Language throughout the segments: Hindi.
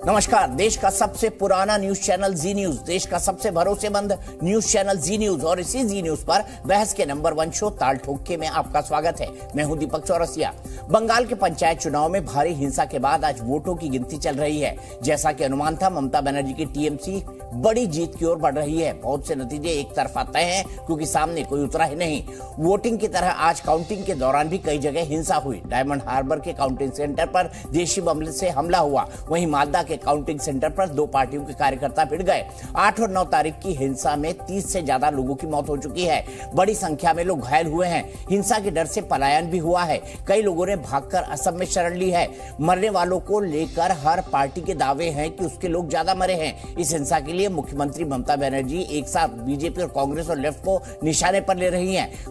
नमस्कार। देश का सबसे पुराना न्यूज चैनल जी न्यूज, देश का सबसे भरोसेमंद न्यूज चैनल जी न्यूज और इसी जी न्यूज पर बहस के नंबर 1 शो ताल ठोके में आपका स्वागत है। मैं हूं दीपक चौरसिया। बंगाल के पंचायत चुनाव में भारी हिंसा के बाद आज वोटों की गिनती चल रही है। जैसा कि अनुमान था, ममता बनर्जी की टीएमसी बड़ी जीत की ओर बढ़ रही है। बहुत से नतीजे एक तरफा तय हैं क्योंकि सामने कोई उतरा ही नहीं। वोटिंग की तरह आज काउंटिंग के दौरान भी कई जगह हिंसा हुई। डायमंड हार्बर के काउंटिंग सेंटर पर देशी बम से हमला हुआ। वहीं मालदा के काउंटिंग सेंटर पर 2 पार्टियों के कार्यकर्ता भिड़ गए। 8 और 9 तारीख की हिंसा में 30 से ज्यादा लोगों की मौत हो चुकी है। बड़ी संख्या में लोग घायल हुए हैं। हिंसा के डर से पलायन भी हुआ है। कई लोगों ने भागकर असम में शरण ली है। मरने वालों को लेकर हर पार्टी के दावे हैं कि उसके लोग ज्यादा मरे हैं। इस हिंसा के लिए मुख्यमंत्री ममता बनर्जी एक साथ बीजेपी और कांग्रेस और लेफ्ट को निशाने पर ले रही हैं।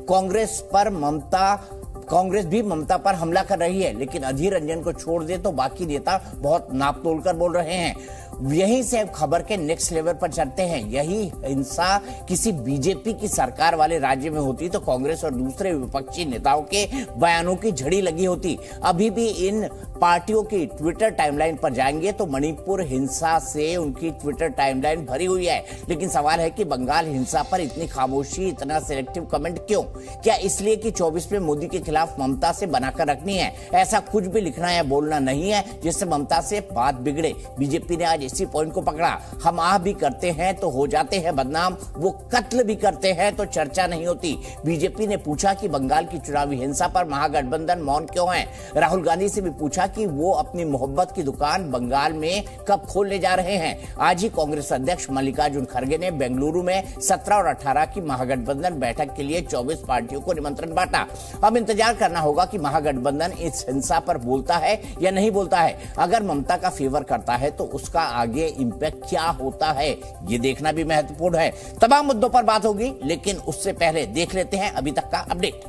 कांग्रेस भी ममता पर हमला कर रही है, लेकिन अधीर रंजन को छोड़ दे तो बाकी नेता बहुत नाप तोल कर बोल रहे हैं। यहीं से खबर के नेक्स्ट लेवल पर चलते हैं। यही हिंसा किसी बीजेपी की सरकार वाले राज्य में होती तो कांग्रेस और दूसरे विपक्षी नेताओं के बयानों की झड़ी लगी होती। अभी भी इन पार्टियों की ट्विटर टाइमलाइन पर जाएंगे तो मणिपुर हिंसा से उनकी ट्विटर टाइमलाइन भरी हुई है। लेकिन सवाल है कि बंगाल हिंसा पर इतनी खामोशी, इतना सिलेक्टिव कमेंट क्यों? क्या इसलिए कि 24 में मोदी के खिलाफ ममता से बनाकर रखनी है? ऐसा कुछ भी लिखना या बोलना नहीं है जिससे ममता से बात बिगड़े। बीजेपी ने आज इसी पॉइंट को पकड़ा। हम आह भी करते हैं तो हो जाते हैं बदनाम, वो कत्ल भी करते हैं तो चर्चा नहीं होती। बीजेपी ने पूछा कि बंगाल की चुनावी हिंसा पर महागठबंधन मौन क्यों है। राहुल गांधी से भी पूछा कि वो अपनी मोहब्बत की दुकान बंगाल में कब खोलने जा रहे हैं। आज ही कांग्रेस अध्यक्ष मल्लिकार्जुन खड़गे ने बेंगलुरु में 17 और 18 की महागठबंधन बैठक के लिए 24 पार्टियों को निमंत्रण बांटा। अब इंतजार करना होगा कि महागठबंधन इस हिंसा पर बोलता है या नहीं बोलता है। अगर ममता का फेवर करता है तो उसका आगे इंपैक्ट क्या होता है, ये देखना भी महत्वपूर्ण है। तमाम मुद्दों पर बात होगी, लेकिन उससे पहले देख लेते हैं अभी तक का अपडेट।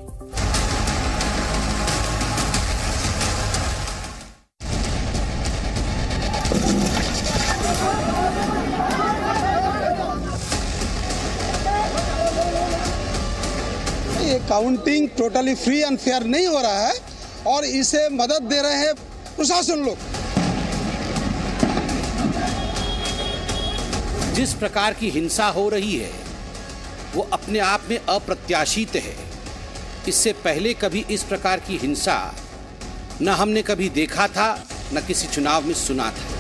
ये counting totally free and fair नहीं हो रहा है और इसे मदद दे रहे हैं प्रशासन लोग। जिस प्रकार की हिंसा हो रही है वो अपने आप में अप्रत्याशित है। इससे पहले कभी इस प्रकार की हिंसा न हमने कभी देखा था, न किसी चुनाव में सुना था।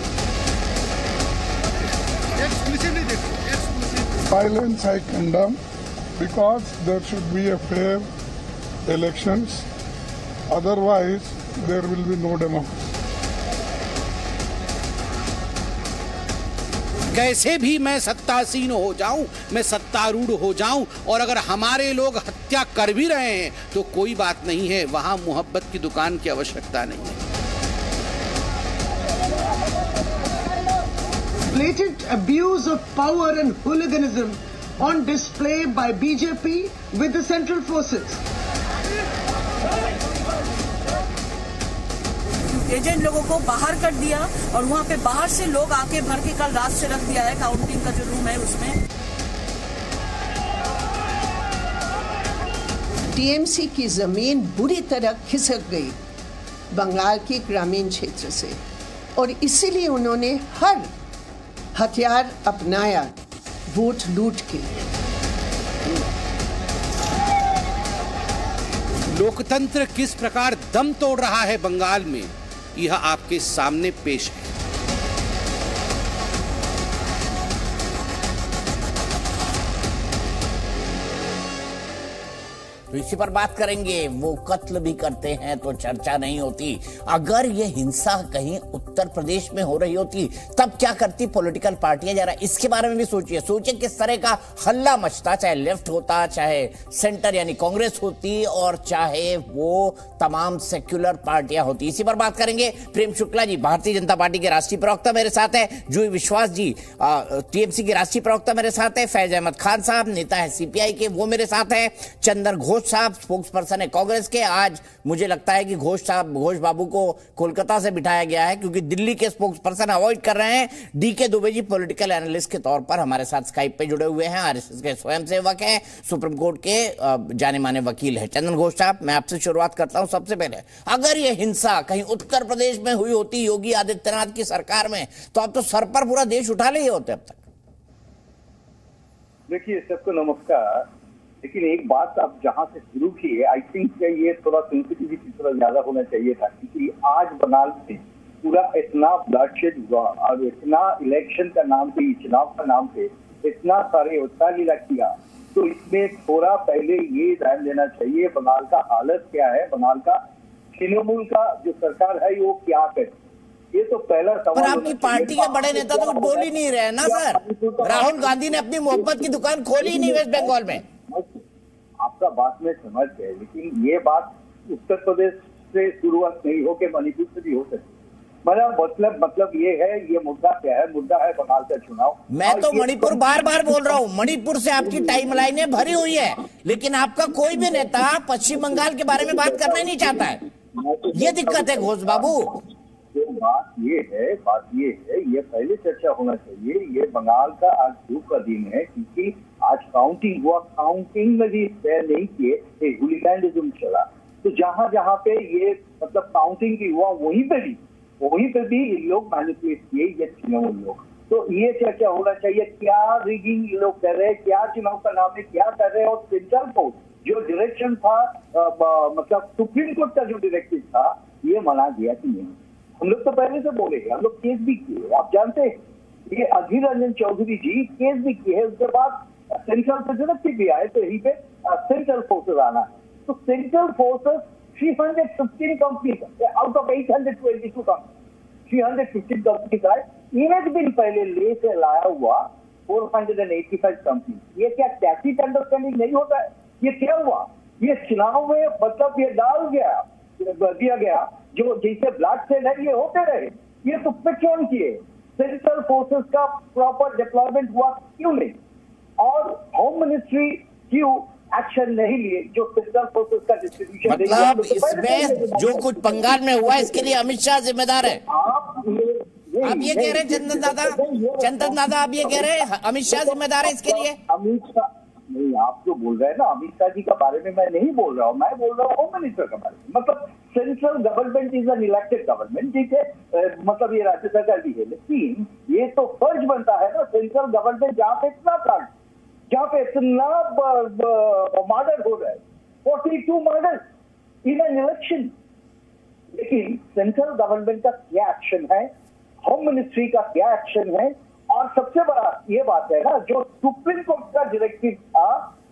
Violence I condemn because there should be a fair elections. Otherwise, there will be no democracy. कैसे भी मैं सत्तासीन हो जाऊं, मैं सत्तारूढ़ हो जाऊं, और अगर हमारे लोग हत्या कर भी रहे हैं तो कोई बात नहीं है, वहां मोहब्बत की दुकान की आवश्यकता नहीं है। Blatant abuse of power and hooliganism on display by BJP with the central forces. Agent लोगों को बाहर कर दिया और वहां पे बाहर से लोग आके भर के कल रात से रख दिया है। काउंटिंग का जो रूम है उसमें टीएमसी की जमीन बुरी तरह खिसक गई बंगाल के ग्रामीण क्षेत्र से और इसीलिए उन्होंने हर हथियार अपनाया वोट लूट के। लोकतंत्र किस प्रकार दम तोड़ रहा है बंगाल में, यह आपके सामने पेश है। तो इसी पर बात करेंगे। वो कत्ल भी करते हैं तो चर्चा नहीं होती। अगर ये हिंसा कहीं उत्तर प्रदेश में हो रही होती तब क्या करती पॉलिटिकल पार्टियां? जरा इसके बारे में भी सोचिए किस तरह का हल्ला मचता, चाहे लेफ्ट होता, चाहे सेंटर यानी कांग्रेस होती, और चाहे वो तमाम सेक्युलर पार्टियां होती। इसी पर बात करेंगे। प्रेम शुक्ला जी भारतीय जनता पार्टी के राष्ट्रीय प्रवक्ता मेरे साथ है। जूही विश्वास जी टीएमसी के राष्ट्रीय प्रवक्ता मेरे साथ है। फैज अहमद खान साहब नेता है सीपीआई के, वो मेरे साथ है। चंदन घोष घोष साहब स्पोक्स पर्सन है कांग्रेस के। आज मुझे लगता है कि घोष बाबू को कोलकाता से बिठाया गया है क्योंकि दिल्ली के स्पोक्स पर्सन अवॉइड कर रहे हैं। DK Dubey ji political analyst के तौर पर हमारे साथ स्काइप पे जुड़े हुए हैं, आरएसएस के स्वयंसेवक हैं, सुप्रीम कोर्ट के जाने माने वकील है। चंदन घोष साहब, मैं आपसे शुरुआत करता हूं। सबसे पहले, अगर ये हिंसा कहीं उत्तर प्रदेश में हुई होती योगी आदित्यनाथ की सरकार में, तो अब तो सर पर पूरा देश उठा लिए होते अब तक। देखिए, सबको नमस्कार। लेकिन एक बात आप जहां से शुरू की है, आई थिंक ये थोड़ा सेंसिटिविटी थोड़ा ज्यादा होना चाहिए था, क्योंकि आज बंगाल में पूरा इतना ब्लडशेड हुआ और इतना इलेक्शन का नाम पे, चुनाव का नाम पे इतना सारे उत्साह लीला किया, तो इसमें थोड़ा पहले ये ध्यान देना चाहिए बंगाल का हालत क्या है, बंगाल का तृणमूल का जो सरकार है वो क्या करे। ये तो पहला सवाल। पर आपकी पार्टी के बड़े नेता तो कुछ बोल ही नहीं रहे ना सर। राहुल गांधी ने अपनी मोहब्बत की दुकान खोली ही नहीं वेस्ट बंगाल में। आपका बात में समझ है, लेकिन ये बात उत्तर प्रदेश से शुरुआत नहीं हो के मणिपुर से भी हो सकती। मतलब ये है, ये मुद्दा क्या है? मुद्दा है बंगाल का चुनाव। मैं तो मणिपुर बार बार बोल रहा हूँ, मणिपुर से आपकी टाइमलाइनें भरी हुई है, लेकिन आपका कोई भी नेता पश्चिम बंगाल के बारे में बात करना ही नहीं चाहता है। ये दिक्कत है घोष बाबू। बात ये है, ये पहले चर्चा होना चाहिए। ये बंगाल का आज दुख का दिन है, क्योंकि आज काउंटिंग हुआ, काउंटिंग में भी तय नहीं किए, हुलिगैनिज्म चला। तो जहां पे ये मतलब काउंटिंग की हुआ, वहीं पे भी ये लोग मैनिपुलेट किए, ये तृणमूल लोग। तो ये चर्चा होना चाहिए, क्या रिगिंग ये लोग कर रहे हैं, क्या चुनाव का नाम है, क्या कर रहे हैं। और सेंट्रल कोर्ट जो डायरेक्शन था, मतलब सुप्रीम कोर्ट का जो डायरेक्टिव था, ये मना दिया कि नहीं। हम लोग तो पहले से बोले, हम लोग केस भी किए, आप जानते हैं। ये अधीर रंजन चौधरी जी केस भी किए है, उसके बाद सेंट्रल से डायरेक्टिव भी आए, तो यहीं पे सेंट्रल फोर्सेस आना है। तो central forces 315 companies out of 822 company, 315 companies आए। एक दिन पहले ले से लाया हुआ 485 कंपनी। ये क्या टैक्टिक अंडरस्टैंडिंग नहीं होता है? ये क्या हुआ? ये चुनाव में मतलब ये दिया गया जो जैसे ब्लड सेल है, ये होते रहे। ये तो क्यों किए? सेंट्रल फोर्सेस का प्रॉपर डिप्लॉयमेंट हुआ क्यों नहीं? और होम मिनिस्ट्री क्यों एक्शन नहीं लिए जो सेंट्रल फोर्सेस का डिस्ट्रीब्यूशन? मतलब इसमें जो कुछ बंगाल में हुआ, इसके लिए अमित शाह जिम्मेदार है। आप ये कह रहे हैं चंदन दादा, आप ये कह रहे हैं अमित शाह जिम्मेदार है इसके लिए? अमित शाह नहीं, आप जो बोल रहे हैं ना, अमित शाह जी के बारे में मैं नहीं बोल रहा हूँ, मैं बोल रहा हूँ होम मिनिस्टर के बारे में। मतलब central government is an elected government, ठीक है, मतलब ये राज्य सरकार भी है, लेकिन ये तो फर्ज बनता है ना सेंट्रल गवर्नमेंट, जहाँ पे इतना कांड, जहाँ पे इतना मर्डर हो रहा है, 42 मर्डर इन एन इलेक्शन, लेकिन सेंट्रल गवर्नमेंट का क्या एक्शन है, होम मिनिस्ट्री का क्या एक्शन है? और सबसे बड़ा ये बात है ना, जो सुप्रीम कोर्ट का डायरेक्टिव था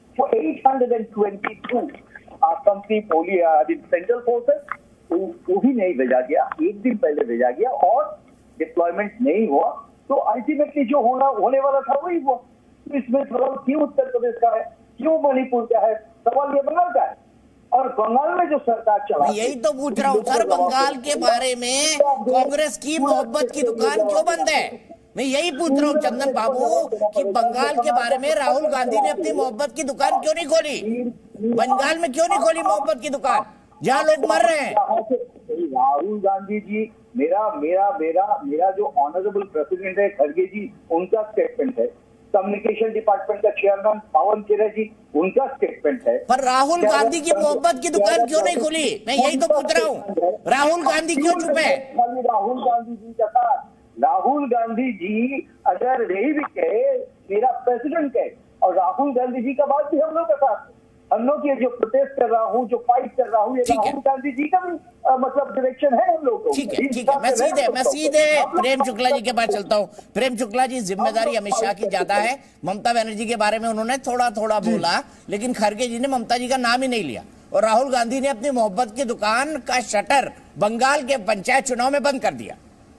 822 कंपनी सेंट्रल फोर्सेस, वो भी नहीं भेजा गया, एक दिन पहले भेजा गया और डिप्लॉयमेंट नहीं हुआ। तो अल्टीमेटली जो होने वाला था वही हुआ। तो इसमें सवाल क्यों उत्तर प्रदेश का है, क्यों मणिपुर का है? सवाल ये बंगाल का है। और बंगाल में जो सरकार चला, यही तो पूछ रहा हूँ सर, बंगाल के बारे में कांग्रेस की मोहब्बत की दुकान क्यों बंद है? मैं यही पूछ रहा हूँ चंदन बाबू कि बंगाल के बारे में राहुल गांधी ने अपनी मोहब्बत की दुकान क्यों नहीं खोली? बंगाल में क्यों नहीं खोली मोहब्बत की दुकान, जहाँ लोग मर रहे हैं? राहुल गांधी जी, मेरा जो ऑनरेबल प्रेसिडेंट है खड़गे जी, उनका स्टेटमेंट है। कम्युनिकेशन डिपार्टमेंट का चेयरमैन पवन खेड़ा जी, उनका स्टेटमेंट है। पर राहुल गांधी की मोहब्बत की दुकान क्यों नहीं खुली? मैं यही तो पूछ रहा हूँ, राहुल गांधी क्यों चुप है? राहुल गांधी जी का साथ, राहुल गांधी जी अगर नहीं भी कहे, मेरा प्रेसिडेंट कहे, और राहुल गांधी जी का बात भी हम लोग का साथ, हम लोग ये जो प्रोटेस्ट कर रहा हूँ, जो फाइट कर रहा हूँ, ये राहुल गांधी जी का भी मतलब डायरेक्शन है हम लोग को। ठीक है, मैं सीधे प्रेम शुक्ला जी के पास चलता हूँ। प्रेम शुक्ला जी, जिम्मेदारी अमित शाह की ज्यादा है। ममता बनर्जी के बारे में उन्होंने थोड़ा बोला, लेकिन खड़गे जी ने ममता जी का नाम ही नहीं लिया। और राहुल गांधी ने अपनी मोहब्बत की दुकान का शटर बंगाल के पंचायत चुनाव में बंद कर दिया।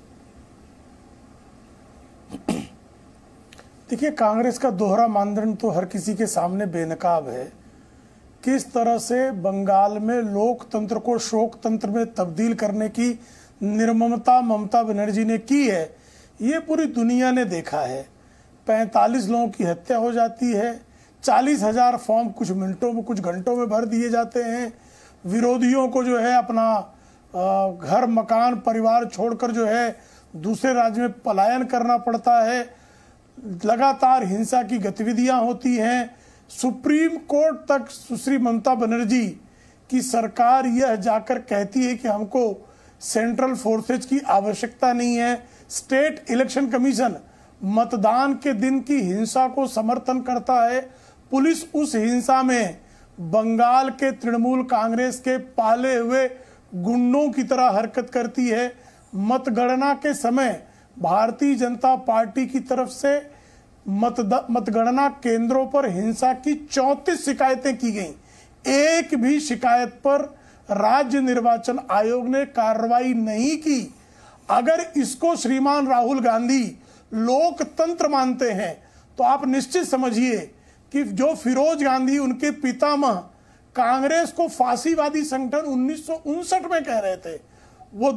देखिए, कांग्रेस का दोहरा मानदंड तो हर किसी के सामने बेनकाब है। किस तरह से बंगाल में लोकतंत्र को शोक तंत्र में तब्दील करने की निर्ममता ममता बनर्जी ने की है, ये पूरी दुनिया ने देखा है। 45 लोगों की हत्या हो जाती है, 40,000 फॉर्म कुछ मिनटों में, कुछ घंटों में भर दिए जाते हैं। विरोधियों को जो है अपना घर मकान परिवार छोड़कर जो है दूसरे राज्य में पलायन करना पड़ता है। लगातार हिंसा की गतिविधियां होती हैं। सुप्रीम कोर्ट तक सुश्री ममता बनर्जी की सरकार यह जाकर कहती है कि हमको सेंट्रल फोर्सेज की आवश्यकता नहीं है। स्टेट इलेक्शन कमीशन मतदान के दिन की हिंसा को समर्थन करता है। पुलिस उस हिंसा में बंगाल के तृणमूल कांग्रेस के पाले हुए गुंडों की तरह हरकत करती है। मतगणना के समय भारतीय जनता पार्टी की तरफ से मतगणना केंद्रों पर हिंसा की 34 शिकायतें की गईं। एक भी शिकायत पर राज्य निर्वाचन आयोग ने कार्रवाई नहीं की। अगर इसको श्रीमान राहुल गांधी लोकतंत्र मानते हैं तो आप निश्चित समझिए कि जो फिरोज गांधी उनके पितामह कांग्रेस को फांसीवादी संगठन 1959 में कह रहे थे, वो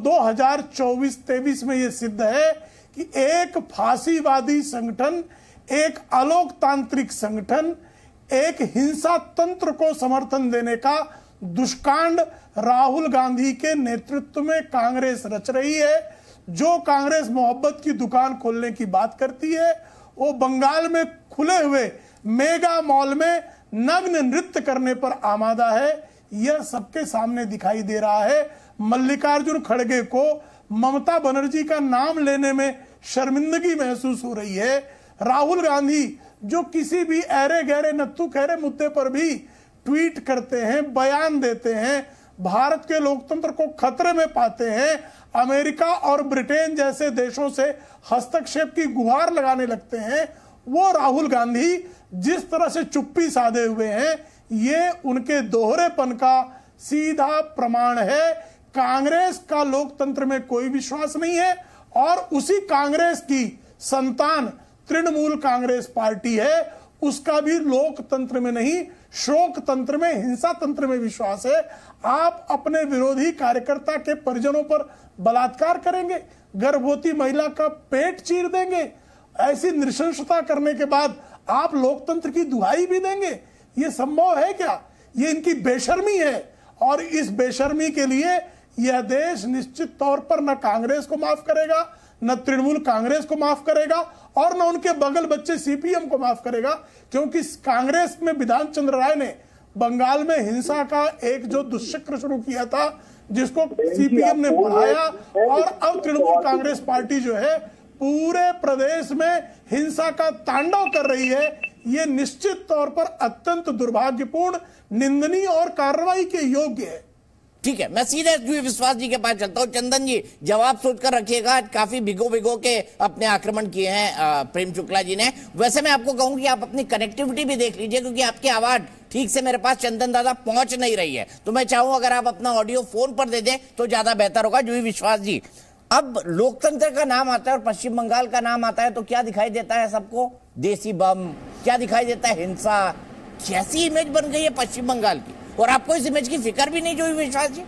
2024-23 में ये सिद्ध है कि एक फांसीवादी संगठन, एक अलोकतांत्रिक संगठन, एक हिंसा तंत्र को समर्थन देने का दुष्कांड राहुल गांधी के नेतृत्व में कांग्रेस रच रही है। जो कांग्रेस मोहब्बत की दुकान खोलने की बात करती है, वो बंगाल में खुले हुए मेगा मॉल में नग्न नृत्य करने पर आमादा है। यह सबके सामने दिखाई दे रहा है। मल्लिकार्जुन खड़गे को ममता बनर्जी का नाम लेने में शर्मिंदगी महसूस हो रही है। राहुल गांधी जो किसी भी ऐरे गहरे नत्थु खैरे मुद्दे पर भी ट्वीट करते हैं, बयान देते हैं, भारत के लोकतंत्र को खतरे में पाते हैं, अमेरिका और ब्रिटेन जैसे देशों से हस्तक्षेप की गुहार लगाने लगते हैं, वो राहुल गांधी जिस तरह से चुप्पी साधे हुए हैं, ये उनके दोहरेपन का सीधा प्रमाण है। कांग्रेस का लोकतंत्र में कोई विश्वास नहीं है और उसी कांग्रेस की संतान तृणमूल कांग्रेस पार्टी है, उसका भी लोकतंत्र में नहीं शोक तंत्र में, हिंसा तंत्र में विश्वास है। आप अपने विरोधी कार्यकर्ता के परिजनों पर बलात्कार करेंगे, गर्भवती महिला का पेट चीर देंगे, ऐसी नृशंसता करने के बाद आप लोकतंत्र की दुहाई भी देंगे? ये संभव है क्या? ये इनकी बेशर्मी है और इस बेशर्मी के लिए यह देश निश्चित तौर पर न कांग्रेस को माफ करेगा, न तृणमूल कांग्रेस को माफ करेगा और न उनके बगल बच्चे सीपीएम को माफ करेगा, क्योंकि कांग्रेस में विधान चंद्र राय ने बंगाल में हिंसा का एक जो दुष्चक्र शुरू किया था, जिसको सीपीएम ने बढ़ाया और अब तृणमूल कांग्रेस पार्टी जो है पूरे प्रदेश में हिंसा का तांडव कर रही है। ये निश्चित तौर पर अत्यंत दुर्भाग्यपूर्ण, निंदनीय और कार्रवाई के योग्य है। ठीक है, मैं सीधे जुए विश्वास जी के पास चलता हूं। चंदन जी, जवाब सोचकर रखिएगा। काफी भिगो के अपने आक्रमण किए हैं प्रेम शुक्ला जी ने। वैसे मैं आपको कहूं कि आप अपनी कनेक्टिविटी भी देख लीजिए, क्योंकि आपकी आवाज ठीक से मेरे पास चंदन दादा पहुंच नहीं रही है। तो मैं चाहूं अगर आप अपना ऑडियो फोन पर दे दें तो ज्यादा बेहतर होगा। जुए विश्वास जी, अब लोकतंत्र का नाम आता है और पश्चिम बंगाल का नाम आता है तो क्या दिखाई देता है सबको? देसी बम, क्या दिखाई देता है? हिंसा। कैसी इमेज बन गई है पश्चिम बंगाल की, और आपको इस इमेज की फिक्र भी नहीं? जो विश्वास जी,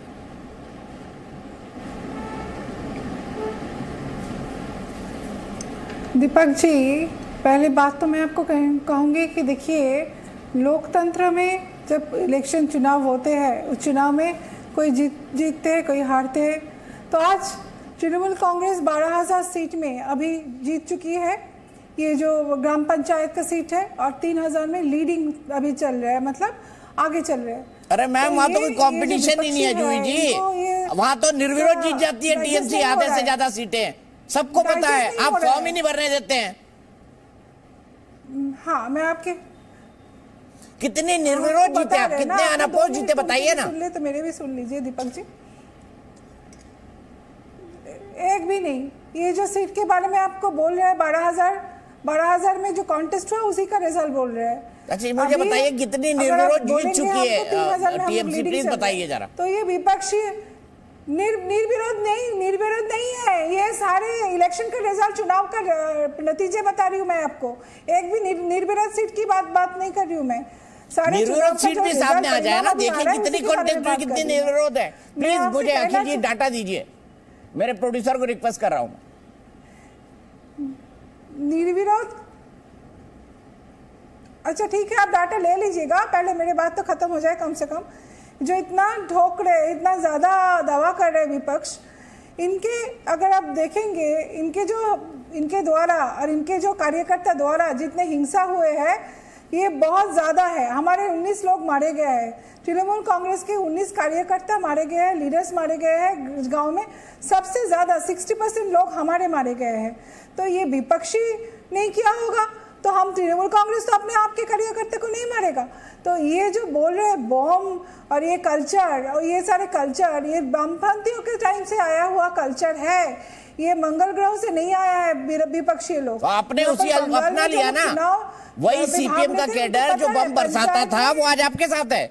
दीपक जी, पहले बात तो मैं आपको कहूंगी कि देखिए, लोकतंत्र में जब इलेक्शन चुनाव होते हैं, उस चुनाव में कोई जीतते हैं, कोई हारते हैं। तो आज तृणमूल कांग्रेस 12,000 सीट में अभी जीत चुकी है, ये जो ग्राम पंचायत का सीट है, और 3,000 में लीडिंग अभी चल रहा है, मतलब आगे चल रहे हैं। अरे मैम, वहाँ तो कोई कंपटीशन ही नहीं है जूही जी, वहाँ तो निर्विरोध जीत जाती है टीएमसी आधे से ज्यादा सीटें, सबको पता है। आप फॉर्म ही नहीं भरने देते हैं। हाँ, मैं आपके कितने निर्विरोध जीते आप, कितने अनअपोज जीते, बताइए ना। सुन ले तो मेरे भी सुन लीजिए दीपक जी। एक भी नहीं। ये जो सीट के बारे में आपको बोल रहे हैं, 12,000 में जो कॉन्टेस्ट हुआ उसी का रिजल्ट बोल रहे हैं। अच्छा, मुझे बताइए कितनी निर्विरोध जीत चुकी है टीएमसी, प्लीज बताइए जरा। तो ये विपक्षी निर्विरोध नहीं है, ये सारे इलेक्शन का रिजल्ट, चुनाव का नतीजे बता रही हूँ मैं आपको। एक भी निर्विरोध सीट की बात नहीं कर रही हूँ मैं। सारे निर्विरोध सीट भी सामने आ जाए ना, देखिए कितनी कॉन्टेस्ट हुई, कितनी निर्विरोध है। प्लीज मुझे अखिल जी डाटा दीजिए, मेरे प्रोड्यूसर को रिक्वेस्ट कर रहा हूँ। निर्विरोध अच्छा ठीक है, आप डाटा ले लीजिएगा, पहले मेरी बात तो खत्म हो जाए कम से कम। जो इतना ठोक रहे, इतना ज़्यादा दावा कर रहे विपक्ष, इनके अगर आप देखेंगे, इनके द्वारा और इनके जो कार्यकर्ता द्वारा जितने हिंसा हुए हैं ये बहुत ज़्यादा है। हमारे 19 लोग मारे गए हैं, तृणमूल कांग्रेस के 19 कार्यकर्ता मारे गए हैं, लीडर्स मारे गए हैं गांव में। सबसे ज़्यादा 60% लोग हमारे मारे गए हैं। तो ये विपक्षी नहीं किया होगा तो हम तृणमूल कांग्रेस तो अपने आप के कार्यकर्ता को नहीं मारेगा। तो ये जो बोल रहे हैं बॉम्ब और ये कल्चर और ये सारे कल्चर, ये वामपंथियों के टाइम से आया हुआ कल्चर है, ये मंगल ग्रह से नहीं आया है विपक्षी लोग। तो आपने उसी अपना लिया ना, वही सीपीएम का कैडर जो बम बरसाता था वो आज आपके साथ है।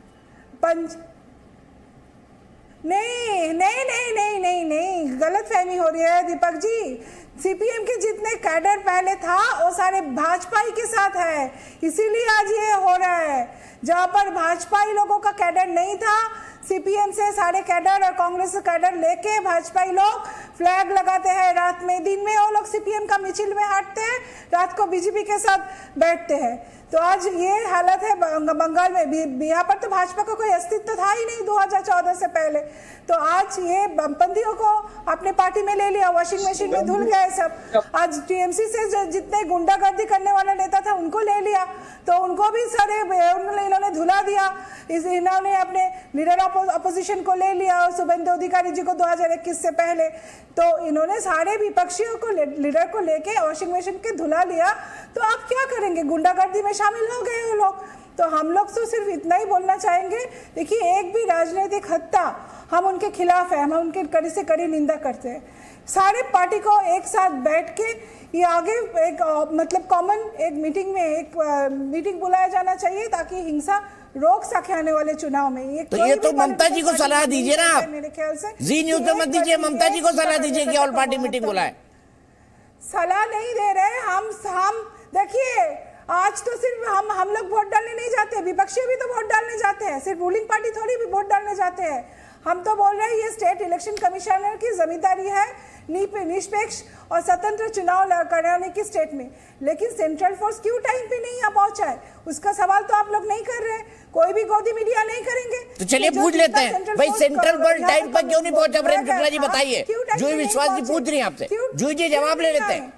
नहीं, गलत फहमी हो रही है दीपक जी। सीपीएम के जितने कैडर पहले था वो सारे भाजपाई के साथ है, इसीलिए आज ये हो रहा है। जहां पर भाजपाई लोगों का कैडर नहीं था, सीपीएम से सारे कैडर और कांग्रेस से कैडर लेके भाजपाई लोग फ्लैग लगाते हैं रात में, दिन में वो लोग सीपीएम का मिছিল में हटते हैं, रात को बीजेपी के साथ बैठते हैं। तो आज ये हालत है बंगाल में। यहाँ पर तो भाजपा का कोई अस्तित्व था ही नहीं 2014 से पहले। तो आज ये वामपंथियों को अपने पार्टी में ले लिया, वॉशिंग मशीन में धुल गए सब। आज टीएमसी से जितने गुंडागर्दी करने वाला नेता था उनको ले लिया, तो उनको भी सारे इन्होंने धुला दिया। इन्होंने अपने लीडर अपोजिशन को ले लिया और शुभेंदु अधिकारी जी को 2021 से पहले। तो इन्होंने सारे विपक्षियों को लीडर को लेके वॉशिंग मशीन के धुला लिया। तो आप क्या करेंगे, गुंडागर्दी में शामिल हो गए वो लोग। तो हम लोग तो सिर्फ इतना ही बोलना चाहेंगे, देखिए एक भी राजनीतिक हत्या हम उनके खिलाफ है, हम उनके कड़ी से कड़ी निंदा करते हैं। सारे पार्टी को एक साथ बैठ के ये आगे एक मतलब कॉमन एक मीटिंग बुलाया जाना चाहिए ताकि हिंसा रोक सके आने वाले चुनाव में। तो ये तो ममता जी को सलाह दीजिए ना आप, मेरे ख्याल से जी न्यूज में मत दीजिए, ममता जी को सलाह दीजिए कि ऑल पार्टी मीटिंग बुलाए। सलाह नहीं दे रहे हम देखिए, आज तो सिर्फ हम लोग वोट डालने नहीं जाते, विपक्षी भी तो वोट डालने जाते हैं, सिर्फ रूलिंग पार्टी थोड़ी भी वोट डालने जाते हैं। हम तो बोल रहे हैं ये स्टेट इलेक्शन कमिश्नर की जिम्मेदारी है निष्पक्ष और स्वतंत्र चुनाव कराने की स्टेट में। लेकिन सेंट्रल फोर्स क्यों टाइम पे नहीं पहुंचा है, उसका सवाल तो आप लोग नहीं कर रहे, कोई भी गोदी मीडिया नहीं करेंगे। तो चलिए पूछ लेते हैं भाई, सेंट्रल फोर्स टाइम पर क्यों नहीं पहुंचा? वीरेंद्र शुक्ला जी बताइए, जो विश्वास जी पूछ रही है आपसे, जो जी जवाब ले लेते हैं।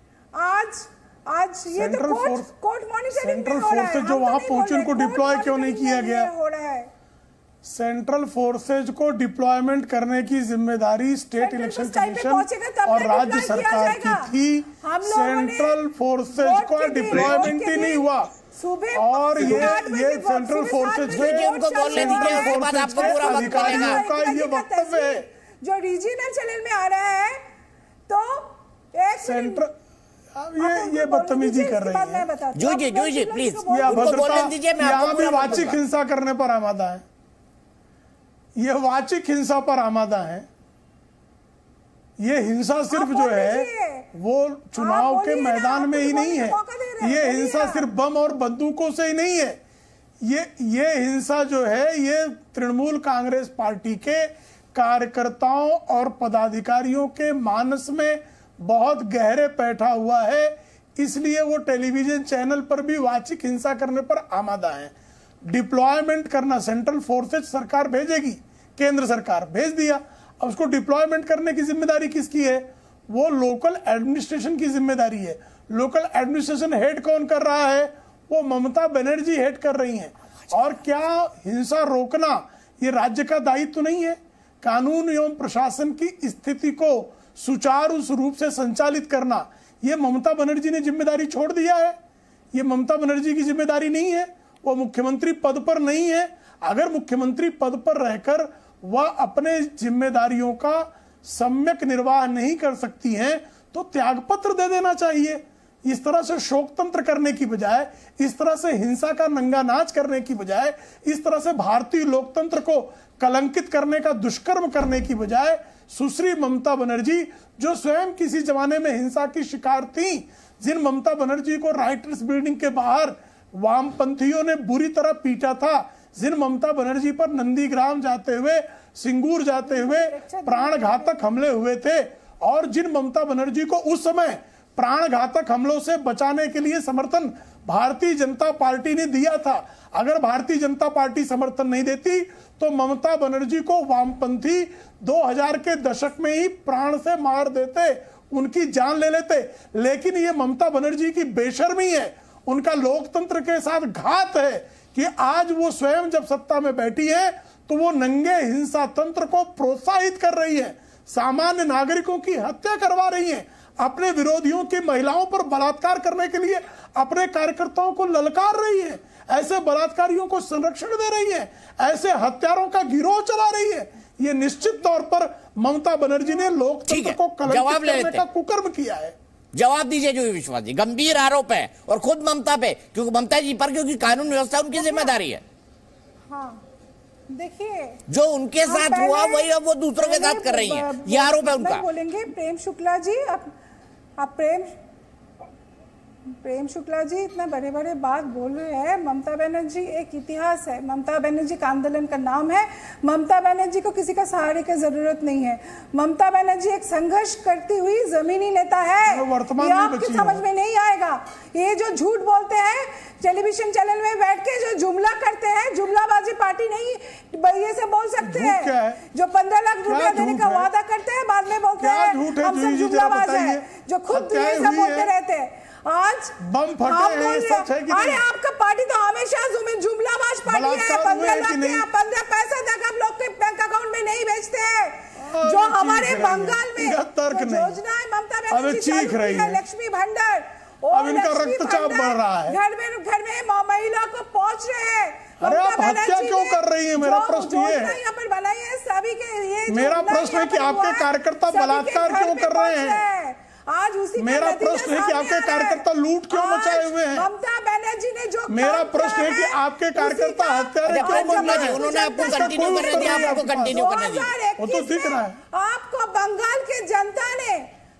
आज ये तो कोर्ट मॉनिटरिंग सेंट्रल फोर्सेज जो वहां पहुंचे उनको डिप्लॉय क्यों नहीं किया गया? हो रहा है सेंट्रल फोर्सेज को डिप्लॉयमेंट करने की जिम्मेदारी स्टेट इलेक्शन कमीशन और राज्य सरकार की थी। सेंट्रल फोर्सेज का डिप्लॉयमेंट ही नहीं हुआ और ये सेंट्रल फोर्सेज के अधिकारियों का ये वक्तव्य है जो रीजनल चैनल में आ रहा है। तो सेंट्रल ये बदतमीजी कर रही है। जी प्लीज, ये अभद्रता यहाँ भी वाचिक हिंसा करने पर आमादा है, ये वाचिक हिंसा पर आमादा है। ये हिंसा सिर्फ जो है वो चुनाव के मैदान में ही नहीं है, ये हिंसा सिर्फ बम और बंदूकों से ही नहीं है। ये हिंसा जो है ये तृणमूल कांग्रेस पार्टी के कार्यकर्ताओं और पदाधिकारियों के मानस में बहुत गहरे बैठा हुआ है, इसलिए वो टेलीविजन चैनल पर भी वाचिक हिंसा करने पर आमादा है। डिप्लॉयमेंट करना सेंट्रल फोर्सेज सरकार भेजेगी, केंद्र सरकार भेज दिया, अब उसको डिप्लॉयमेंट करने की जिम्मेदारी किसकी है? वो लोकल एडमिनिस्ट्रेशन की जिम्मेदारी है। लोकल एडमिनिस्ट्रेशन हेड कौन कर रहा है? वो ममता बनर्जी हेड कर रही हैं। और क्या हिंसा रोकना ये राज्य का दायित्व नहीं है? कानून एवं प्रशासन की स्थिति को सुचारू रूप से संचालित करना ये ममता बनर्जी ने जिम्मेदारी छोड़ दिया है। ये ममता बनर्जी की जिम्मेदारी नहीं है, वो मुख्यमंत्री पद पर नहीं है। अगर मुख्यमंत्री पद पर रहकर वह अपने जिम्मेदारियों का सम्यक निर्वाह नहीं कर सकती हैं तो त्यागपत्र दे देना चाहिए। इस तरह से शोकतंत्र करने की बजाय, इस तरह से हिंसा का नंगा नाच करने की बजाय, इस तरह से भारतीय लोकतंत्र को कलंकित करने का दुष्कर्म करने की बजाय सुश्री ममता बनर्जी जो स्वयं किसी जमाने में हिंसा की शिकार थी, जिन ममता बनर्जी को राइटर्स बिल्डिंग के बाहर वामपंथियों ने बुरी तरह पीटा था, जिन ममता बनर्जी पर नंदीग्राम जाते हुए, सिंगूर जाते हुए प्राणघातक हमले हुए थे, और जिन ममता बनर्जी को उस समय प्राणघातक हमलों से बचाने के लिए समर्थन भारतीय जनता पार्टी ने दिया था। अगर भारतीय जनता पार्टी समर्थन नहीं देती तो ममता बनर्जी को वामपंथी 2000 के दशक में ही प्राण से मार देते, उनकी जान ले लेते। लेकिन ये ममता बनर्जी की बेशर्मी है, उनका लोकतंत्र के साथ घात है कि आज वो स्वयं जब सत्ता में बैठी है तो वो नंगे हिंसा तंत्र को प्रोत्साहित कर रही है, सामान्य नागरिकों की हत्या करवा रही है, अपने विरोधियों की महिलाओं पर बलात्कार करने के लिए अपने कार्यकर्ताओं को ललकार रही है, ऐसे बलात्कारियों को संरक्षण दे रही है, ऐसे हत्यारों का गिरोह चला रही है। ये निश्चित तौर पर ममता बनर्जी ने लोकतंत्र को कलंकित करने का कुकर्म किया है। जवाब दीजिए जोगी विश्वास जी, गंभीर आरोप है और खुद ममता पे, क्योंकि ममता जी पर, क्योंकि कानून व्यवस्था उनकी जिम्मेदारी है। हाँ, देखिए जो उनके साथ हुआ वही अब वो दूसरों के साथ कर रही हैं, ये आरोप है उनका। बोलेंगे प्रेम शुक्ला जी, आप प्रेम शुक्ला जी इतना बड़े बड़े बात बोल रहे हैं। ममता बनर्जी एक इतिहास है, ममता बनर्जी का आंदोलन का नाम है। ममता बनर्जी को किसी का सहारे की जरूरत नहीं है। ममता बनर्जी एक संघर्ष करती हुई जमीनी नेता है। ये आपकी समझ में नहीं आएगा। ये जो झूठ बोलते हैं टेलीविजन चैनल में बैठ के, जो जुमला करते हैं, जुमलाबाजी पार्टी नहीं ये से बोल सकते हैं। जो 15 लाख रुपया देने का वादा करते हैं, बाद में बोलते हैं हम सब जुमलाबाज है, जो खुद सब बोलते रहते हैं। आज बम फटे हैं, सच है कि नहीं? अरे आपका पार्टी तो हमेशा जुमलाबाज पार्टी है। 15 लाख या 15 पैसे तक आप लोग के बैंक अकाउंट में नहीं भेजते हैं। जो हमारे बंगाल में योजना है ममता बनर्जी चीख रही है, लक्ष्मी भंडार, अब इनका रक्तचाप बढ़ रहा है। घर में महिला को पहुंच रहे हैं। अरे आप हत्या क्यों कर रही है? मेरा प्रश्न ये है, यहाँ पर बनाई है सभी के लिए। मेरा प्रश्न है कि आपके कार्यकर्ता बलात्कार क्यों कर रहे हैं? आज उसी मेरा प्रश्न है कि आपके कार्यकर्ता लूट क्यों मचाए हुए हैं? ममता बनर्जी ने जो मेरा प्रश्न है कि आपके कार्यकर्ता हत्यारे क्यों बन रहे हैं? उन्होंने आपको कंटिन्यू करने दिया, आपको कंटिन्यू करने दिया, वो तो दिख रहा है। आपको बंगाल की जनता ने,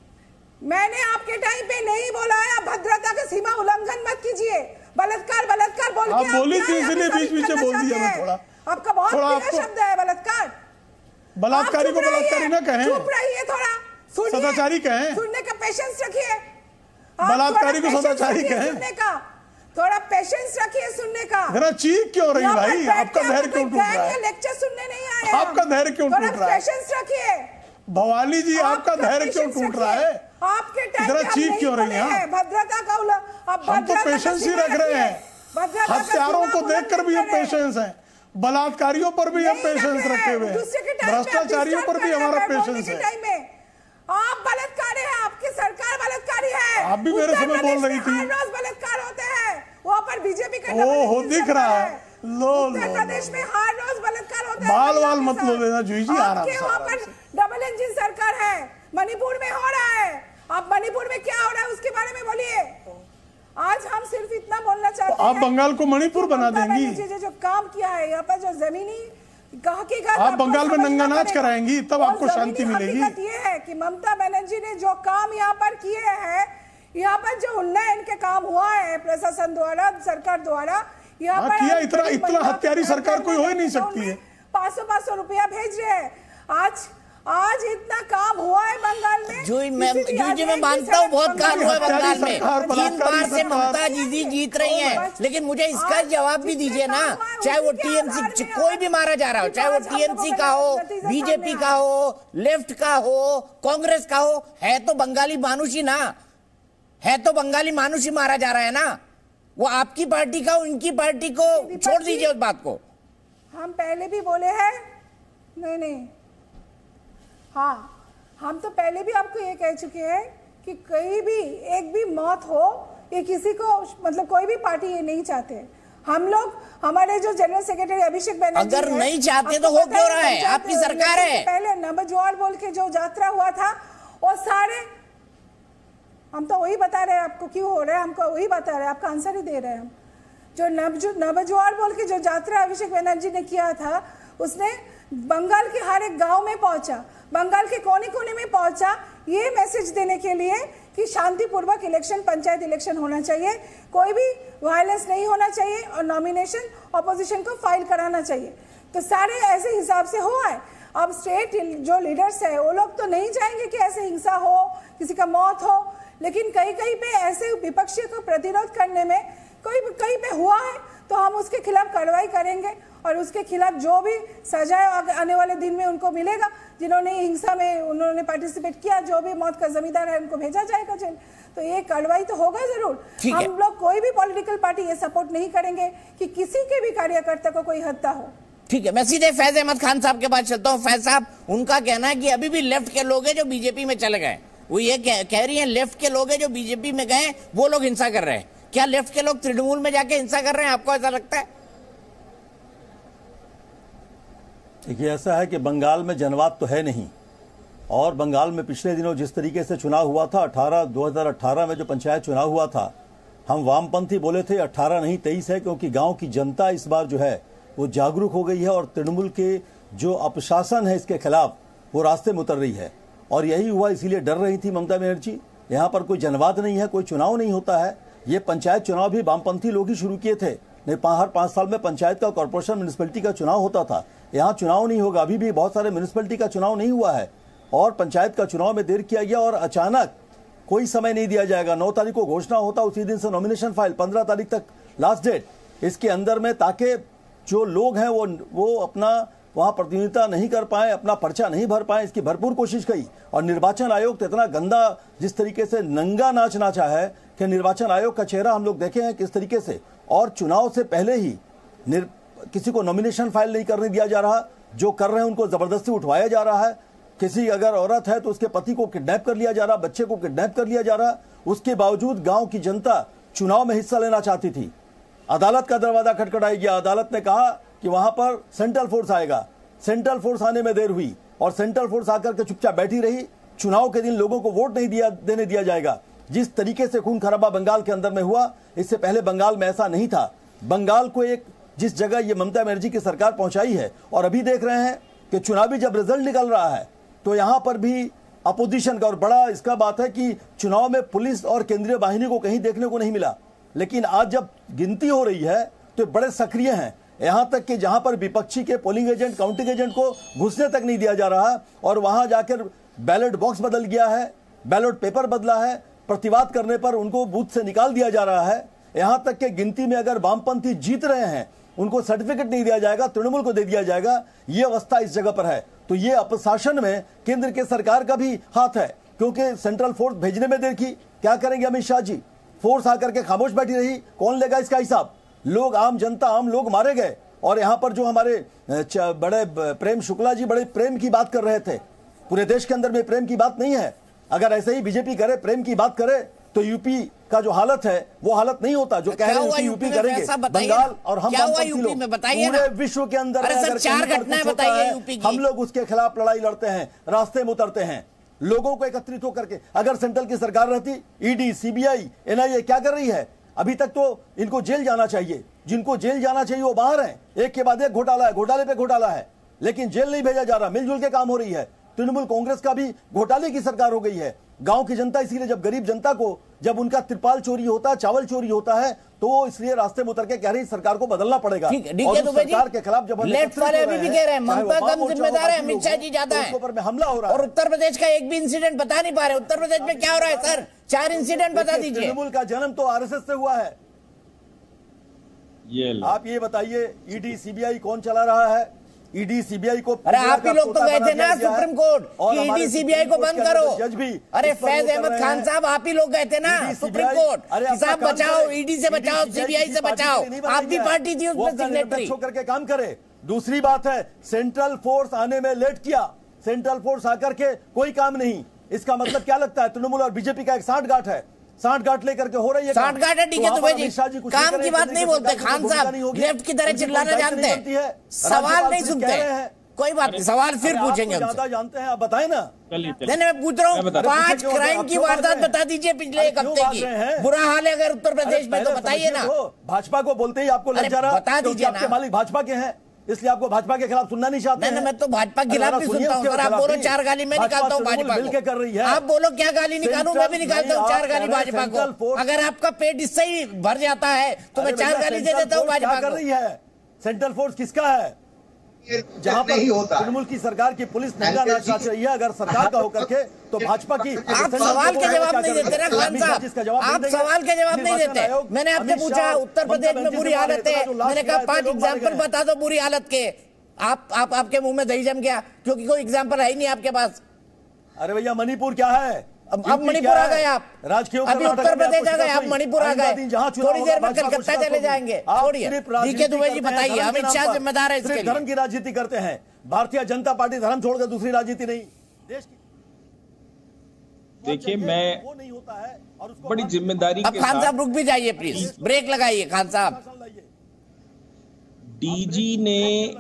मैंने आपके टाइम पे नहीं बोलाया भद्रता का सीमा उल्लंघन मत कीजिए, बलात्कार बलात्कार बोल के आप बोली थी, इसलिए बीच बीच में बोल दिया मैं। थोड़ा आपका बहुत प्रिय शब्द है बलात्कार। बलात्कारी को बलात्कारी ना कहें, चुप रहिए, थोड़ा सदाचारी कहें, सुनने का पेशेंस रखिए। बलात्कारी को सदाचारी कहें, सुनने का थोड़ा पेशेंस रखिए, सुनने का। जरा चीख क्यों रही भाई? आपका धैर्य क्यों टूट रहा है? लेक्चर सुनने नहीं आए, आपका धैर्य क्यों टूट रहा है? पेशेंस रखिए भवाली जी, आपका धैर्य क्यों टूट रहा है? आपके टाइम जरा चीख क्यों रही है? भद्रता का हम तो पेशेंस ही रख रहे हैं। हत्यारों को देखकर भी हम पेशेंस हैं, बलात्कारियों पर भी हम पेशेंस रखे हुए हैं, भ्रष्टाचारियों पर भी हमारा पेशेंस है। आप बलात्कारी हैं, आपकी सरकार बलात्कारी है। आप भी मेरे समय बोल रही थी, हर रोज बलात्कार होते हैं, वहाँ पर बीजेपी का ओहो दिख रहा है। उत्तर प्रदेश में हर रोज बलात्कार होता है। बाल मत लो देना जुई जी, आराम से। वहाँ पर डबल इंजन सरकार है। मणिपुर में हो रहा है, अब मणिपुर में क्या हो रहा है उसके बारे में बोलिए। आज हम सिर्फ इतना बोलना चाहते हैं, आप बंगाल को मणिपुर बना देंगी। जो काम किया है यहाँ पर, जो जमीनी आप बंगाल में नंगा नाच कराएंगी, तब आपको शांति मिलेगी। हकीकत ये है कि ममता बनर्जी ने जो काम यहाँ पर किए हैं, यहाँ पर जो उन्नयन के काम हुआ है प्रशासन द्वारा, सरकार द्वारा, यहाँ पर किया। इतना हत्यारी सरकार कोई हो ही नहीं सकती है। 500 रुपया भेज रहे हैं। आज इतना काम हुआ है बंगाल में। जी मैं मानता हूँ बहुत काम हुआ है बंगाल में, 3 बार से ममता जी जीत रही हैं, लेकिन मुझे इसका जवाब भी दीजिए ना। चाहे वो टीएमसी, कोई भी मारा जा रहा हो, चाहे वो टीएमसी का हो, बीजेपी का हो, लेफ्ट का हो, कांग्रेस का हो, है तो बंगाली मानुष ही ना, है तो बंगाली मानुष ही मारा जा रहा है ना। वो आपकी पार्टी का, उनकी पार्टी को छोड़ दीजिए उस बात को। हम पहले भी बोले हैं, नहीं, हाँ, हम तो पहले भी आपको ये कह चुके हैं कि कहीं भी एक भी मौत हो, ये किसी को, मतलब कोई भी पार्टी ये नहीं चाहते। हम लोग, हमारे जो जनरल सेक्रेटरी अभिषेक बनर्जी, अगर नहीं चाहते तो हो क्यों रहा है? आपकी सरकार है। पहले नवजुआर बोल के जो यात्रा हुआ था, वो सारे, हम तो वही बता रहे हैं आपको क्यों हो रहा है, हमको वही बता रहे हैं, आपका आंसर ही दे रहे हैं हम। जो नवजुआर बोल के जो यात्रा अभिषेक बनर्जी ने किया था, उसने बंगाल के हर एक गांव में पहुंचा, बंगाल के कोने कोने में पहुंचा, ये मैसेज देने के लिए कि शांतिपूर्वक इलेक्शन, पंचायत इलेक्शन होना चाहिए, कोई भी वायलेंस नहीं होना चाहिए और नॉमिनेशन ऑपोजिशन को फाइल कराना चाहिए। तो सारे ऐसे हिसाब से हुआ है। अब स्टेट जो लीडर्स है वो लोग तो नहीं चाहेंगे कि ऐसे हिंसा हो, किसी का मौत हो, लेकिन कहीं कहीं पे ऐसे विपक्षी को प्रतिरोध करने में कोई कहीं पे हुआ है तो हम उसके खिलाफ कार्रवाई करेंगे और उसके खिलाफ जो भी सजा आने वाले दिन में उनको मिलेगा, जिन्होंने हिंसा में उन्होंने पार्टिसिपेट किया, जो भी मौत का जमींदार है उनको भेजा जाएगा जेल। तो ये कार्रवाई तो होगा जरूर। हम लोग कोई भी पॉलिटिकल पार्टी ये सपोर्ट नहीं करेंगे कि किसी के भी कार्यकर्ता को कोई हत्या हो। ठीक है, मैं सीधे फैज अहमद खान साहब के पास चलता हूँ। फैज साहब, उनका कहना है कि अभी भी लेफ्ट के लोग हैं जो बीजेपी में चले गए। वो ये कह रही हैं लेफ्ट के लोग हैं जो बीजेपी में गए वो लोग हिंसा कर रहे हैं। क्या लेफ्ट के लोग तृणमूल में जाके हिंसा कर रहे हैं, आपको ऐसा लगता है? देखिए, ऐसा है कि बंगाल में जनवाद तो है नहीं, और बंगाल में पिछले दिनों जिस तरीके से चुनाव हुआ था 2018 में जो पंचायत चुनाव हुआ था, हम वामपंथी बोले थे 18 नहीं 23 है, क्योंकि गांव की जनता इस बार जो है वो जागरूक हो गई है और तृणमूल के जो अपशासन है इसके खिलाफ वो रास्ते में उतर रही है। और यही हुआ, इसीलिए डर रही थी ममता बनर्जी। यहाँ पर कोई जनवाद नहीं है, कोई चुनाव नहीं होता है। ये पंचायत चुनाव भी वामपंथी लोग ही शुरू किए थे। नहीं, हर 5 साल में पंचायत का, कॉर्पोरेशन, म्यूनिसिपैलिटी का चुनाव होता था। यहाँ चुनाव नहीं होगा, अभी भी बहुत सारे म्यूनिसिपैलिटी का चुनाव नहीं हुआ है और पंचायत का चुनाव में देर किया गया और अचानक कोई समय नहीं दिया जाएगा। 9 तारीख को घोषणा होता, उसी दिन से नॉमिनेशन फाइल, 15 तारीख तक लास्ट डेट इसके अंदर में, ताकि जो लोग हैं वो अपना वहां प्रतिनिधित्व नहीं कर पाए, अपना पर्चा नहीं भर पाए, इसकी भरपूर कोशिश की। और निर्वाचन आयोग तो इतना गंदा जिस तरीके से नंगा नाच नाचा है कि निर्वाचन आयोग का चेहरा हम लोग देखे हैं किस तरीके से। और चुनाव से पहले ही किसी को नॉमिनेशन फाइल नहीं करने दिया जा रहा, जो कर रहे हैं उनको जबरदस्ती उठवाया जा रहा है। किसी अगर औरत है तो उसके पति को किडनैप कर लिया जा रहा, बच्चे को किडनैप कर लिया जा रहा। उसके बावजूद गांव की जनता चुनाव में हिस्सा लेना चाहती थी। अदालत का दरवाजा खटखटाया गया, अदालत ने कहा कि वहां पर सेंट्रल फोर्स आएगा। सेंट्रल फोर्स आने में देर हुई और सेंट्रल फोर्स आकर के चुपचाप बैठी रही। चुनाव के दिन लोगों को वोट नहीं देने दिया जाएगा। जिस तरीके से खून खराबा बंगाल के अंदर में हुआ, इससे पहले बंगाल में ऐसा नहीं था। बंगाल को एक जिस जगह ये ममता बनर्जी की सरकार पहुंचाई है, और अभी देख रहे हैं कि चुनावी जब रिजल्ट निकल रहा है तो यहां पर भी अपोजिशन का, और बड़ा इसका बात है कि चुनाव में पुलिस और केंद्रीय बाहिनी को कहीं देखने को नहीं मिला। लेकिन आज जब गिनती हो रही है तो बड़े सक्रिय हैं, यहां तक कि जहां पर विपक्षी के पोलिंग एजेंट, काउंटिंग एजेंट को घुसने तक नहीं दिया जा रहा, और वहां जाकर बैलेट बॉक्स बदल गया है, बैलेट पेपर बदला है, प्रतिवाद करने पर उनको बूथ से निकाल दिया जा रहा है। यहां तक कि गिनती में अगर वामपंथी जीत रहे हैं उनको सर्टिफिकेट नहीं दिया जाएगा, तृणमूल को दे दिया जाएगा। ये अवस्था इस जगह पर है। तो ये अपशासन में केंद्र के सरकार का भी हाथ है, क्योंकि सेंट्रल फोर्स भेजने में देर की। क्या करेंगे अमित शाह जी? फोर्स आकर के खामोश बैठी रही, कौन लेगा इसका हिसाब? लोग, आम जनता, आम लोग मारे गए। और यहां पर जो हमारे बड़े प्रेम शुक्ला जी बड़े प्रेम की बात कर रहे थे, पूरे देश के अंदर में प्रेम की बात नहीं है। अगर ऐसे ही बीजेपी करे, प्रेम की बात करे, तो यूपी का जो हालत है वो हालत नहीं होता। जो कह रहे हैं यूपी करेंगे, बंगाल और हम पूरे विश्व के अंदर 4 घटनाएं बताइए यूपी की। हम लोग उसके खिलाफ लड़ाई लड़ते हैं, रास्ते में उतरते हैं, लोगों को एकत्रित होकर के। अगर सेंट्रल की सरकार रहती, ईडी, सीबीआई, एनआईए क्या कर रही है? अभी तक तो इनको जेल जाना चाहिए। जिनको जेल जाना चाहिए वो बाहर हैं। एक के बाद एक घोटाला है, घोटाले पे घोटाला है, लेकिन जेल नहीं भेजा जा रहा। मिलजुल के काम हो रही है। तृणमूल कांग्रेस का भी घोटाले की सरकार हो गई है। गांव की जनता, इसीलिए जब गरीब जनता को, जब उनका त्रिपाल चोरी होता है, चावल चोरी होता है, तो इसलिए रास्ते में उतर के कह रही सरकार को बदलना पड़ेगा। और सरकार के खिलाफ जब लेफ्ट वाले अभी भी कह रहे हैं ममता कम जिम्मेदार है, अमित शाह जी ज्यादा है, ऊपर में हमला हो रहा है। और उत्तर प्रदेश का एक भी इंसिडेंट बता नहीं पा रहे। उत्तर प्रदेश में क्या हो रहा है सर? 4 इंसिडेंट बता दीजिए। तृणमूल का जन्म तो आरएसएस से हुआ है। आप ये बताइए, ईडी सीबीआई कौन चला रहा है? ईडी सीबीआई को, अरे आप ही लोग तो गए थे ना सुप्रीम कोर्ट कि ईडी सीबीआई को बंद करो। जज भी, अरे फैज अहमद खान साहब, आप ही लोग गए थे ना सुप्रीम कोर्ट कि साहब बचाओ, ईडी से बचाओ, सीबीआई से बचाओ। आपकी पार्टी थी उसमें सिग्नेटरी। करके काम करे। दूसरी बात है, सेंट्रल फोर्स आने में लेट किया। सेंट्रल फोर्स आकर के कोई काम नहीं। इसका मतलब क्या लगता है? तृणमूल और बीजेपी का एक साठगांठ है। साठगांठ लेकर के हो रही है। साठगांठ है, ठीक है दुबे जी, काम की बात नहीं बोलते। खान साहब लेफ्ट की तरह चिल्लाना जानते हैं, सवाल नहीं सुनते। कोई बात नहीं, सवाल फिर पूछेंगे। ज्यादा जानते हैं, आप बताएं ना। नहीं, मैं पूछ रहा हूँ 5 क्राइम की वारदात बता दीजिए पिछले 1 हफ्ते की। बुरा हाल है अगर उत्तर प्रदेश में तो बताइए ना। भाजपा को बोलते ही आपको लग जा रहा, बता दीजिए ना। मालिक भाजपा के हैं, इसलिए आपको भाजपा के खिलाफ सुनना नहीं चाहते। नहीं, मैं तो भाजपा के खिलाफ भी सुनता हूँ। आप बोलो 4 गाली मैं निकालता हूँ भाजपा को, कर रही है। आप बोलो क्या गाली निकालूं, मैं भी निकालता हूँ 4 गाली भाजपा को। अगर आपका पेट इससे ही भर जाता है तो मैं 4 गाली दे देता हूँ भाजपा को। कर रही है सेंट्रल फोर्स किसका है? जहां पर तृणमूल की सरकार की पुलिस नंगा नाच नाच रही है, अगर सरकार का होकर के तो भाजपा की आप सवाल के जवाब नहीं देते ना खान साहब, आप सवाल के जवाब नहीं देते। मैंने आपसे पूछा उत्तर प्रदेश में बुरी हालत है, मैंने कहा 5 एग्जाम्पल बता दो बुरी हालत के। आपके मुंह में दही जम गया क्योंकि कोई एग्जाम्पल है ही नहीं आपके पास। अरे भैया मणिपुर क्या है? अब मणिपुर आ गए आप, अभी उत्तर प्रदेश आ गए, आप मणिपुर आ गए, थोड़ी देर में कलकत्ता चले जाएंगे। छोड़िए, डीके दुबे जी बताइए, अमित शाह जिम्मेदार है इसके लिए। धर्म की राजनीति करते हैं, भारतीय जनता पार्टी धर्म छोड़कर दूसरी राजनीति नहीं देश की। देखिए मैं बड़ी जिम्मेदारी अब खान साहब रुक भी जाइए प्लीज, ब्रेक लगाइए खान साहब। डीजी ने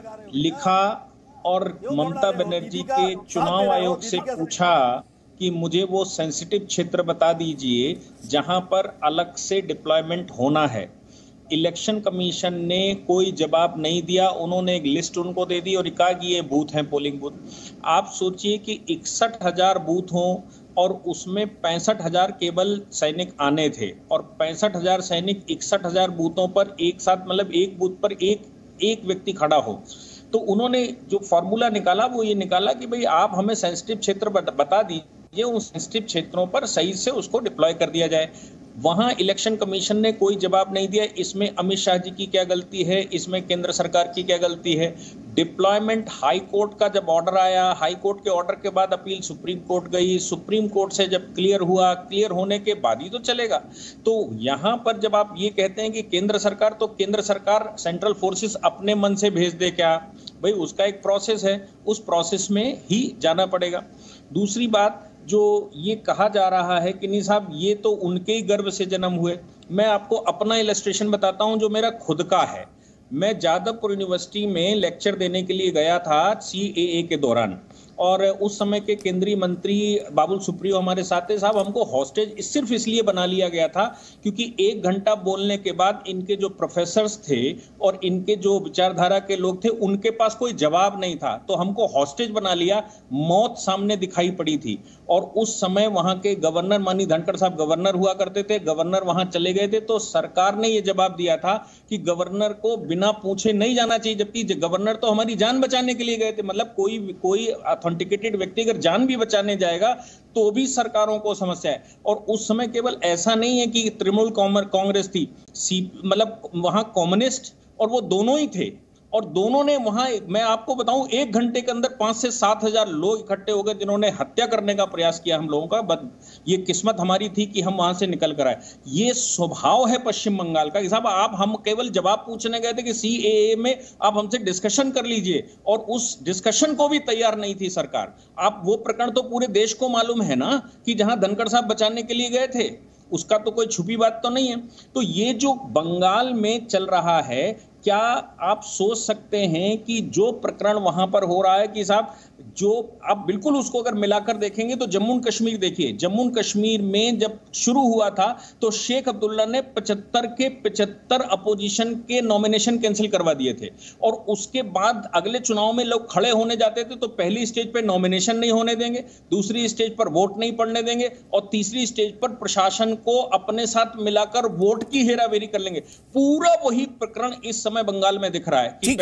लिखा और ममता बनर्जी के चुनाव आयोग से पूछा कि मुझे वो सेंसिटिव क्षेत्र बता दीजिए जहां पर अलग से डिप्लॉयमेंट होना है। इलेक्शन कमीशन ने कोई जवाब नहीं दिया, उन्होंने एक लिस्ट उनको दे दी और कहा कि ये बूथ हैं पोलिंग बूथ। आप सोचिए कि 61,000 बूथ हों और उसमें 65,000 केवल सैनिक आने थे और 65,000 सैनिक 61,000 बूथों पर एक साथ, मतलब एक बूथ पर एक व्यक्ति खड़ा हो। तो उन्होंने जो फॉर्मूला निकाला वो ये निकाला कि भाई आप हमें सेंसिटिव क्षेत्र बता दीजिए, उन सेंसिटिव क्षेत्रों पर सही से उसको डिप्लॉय कर दिया जाए। वहां इलेक्शन कमीशन ने कोई जवाब नहीं दिया। इसमें अमित शाह जी की क्या गलती है, इसमें केंद्र सरकार की क्या गलती है? डिप्लॉयमेंट हाई कोर्ट का जब ऑर्डर आया, हाई कोर्ट के ऑर्डर के बाद अपील सुप्रीम कोर्ट गई, सुप्रीम कोर्ट से जब क्लियर हुआ, क्लियर होने के बाद ही तो चलेगा। तो यहाँ पर जब आप ये कहते हैं कि केंद्र सरकार, तो केंद्र सरकार सेंट्रल फोर्सेस अपने मन से भेज दे क्या? भाई उसका एक प्रोसेस है, उस प्रोसेस में ही जाना पड़ेगा। दूसरी बात जो ये कहा जा रहा है कि नहीं साहब ये तो उनके ही गर्भ से जन्म हुए, मैं आपको अपना इलस्ट्रेशन बताता हूं जो मेरा खुद का है। मैं जादवपुर यूनिवर्सिटी में लेक्चर देने के लिए गया था CAA के दौरान, और उस समय के केंद्रीय मंत्री बाबुल सुप्रियो हमारे साथ थे। साहब हमको हॉस्टेज सिर्फ इसलिए बना लिया गया था क्योंकि 1 घंटा बोलने के बाद इनके जो प्रोफेसर्स थे और इनके जो विचारधारा के लोग थे उनके पास कोई जवाब नहीं था, तो हमको हॉस्टेज बना लिया। मौत सामने दिखाई पड़ी थी और उस समय वहां के गवर्नर माननीय धनखड़ साहब गवर्नर हुआ करते थे, गवर्नर वहां चले गए थे, तो सरकार ने यह जवाब दिया था कि गवर्नर को बिना पूछे नहीं जाना चाहिए, जबकि गवर्नर तो हमारी जान बचाने के लिए गए थे। मतलब कोई ऑथेंटिकेटेड व्यक्ति अगर जान भी बचाने जाएगा तो भी सरकारों को समस्या है। और उस समय केवल ऐसा नहीं है कि तृणमूल कांग्रेस थी, मतलब वहां कम्युनिस्ट और वो दोनों ही थे, और दोनों ने वहां, मैं आपको बताऊं, 1 घंटे के अंदर 5 से 7 हजार लोग इकट्ठे हो गए जिन्होंने हत्या करने का प्रयास किया हम लोगों का। ये किस्मत हमारी थी कि हम वहां से निकल कर आए। ये स्वभाव है पश्चिम बंगाल का कि साहब हम केवल जवाब पूछने गए थे कि CAA में आप हमसे डिस्कशन कर लीजिए, और उस डिस्कशन को भी तैयार नहीं थी सरकार। आप वो प्रकरण तो पूरे देश को मालूम है ना कि जहां धनखड़ साहब बचाने के लिए गए थे, उसका तो कोई छुपी बात तो नहीं है। तो ये जो बंगाल में चल रहा है, क्या आप सोच सकते हैं कि जो प्रकरण वहां पर हो रहा है कि साहब जो आप बिल्कुल उसको अगर मिलाकर देखेंगे तो जम्मू कश्मीर देखिए, जम्मू कश्मीर में जब शुरू हुआ था तो शेख अब्दुल्ला ने 75 के 75 अपोजिशन के नॉमिनेशन कैंसिल करवा दिए थे, और उसके बाद अगले चुनाव में लोग खड़े होने जाते थे तो पहली स्टेज पे नॉमिनेशन नहीं होने देंगे, दूसरी स्टेज पर वोट नहीं पड़ने देंगे, और तीसरी स्टेज पर प्रशासन को अपने साथ मिलाकर वोट की हेराफेरी कर लेंगे। पूरा वही प्रकरण इस समय बंगाल में दिख रहा है कि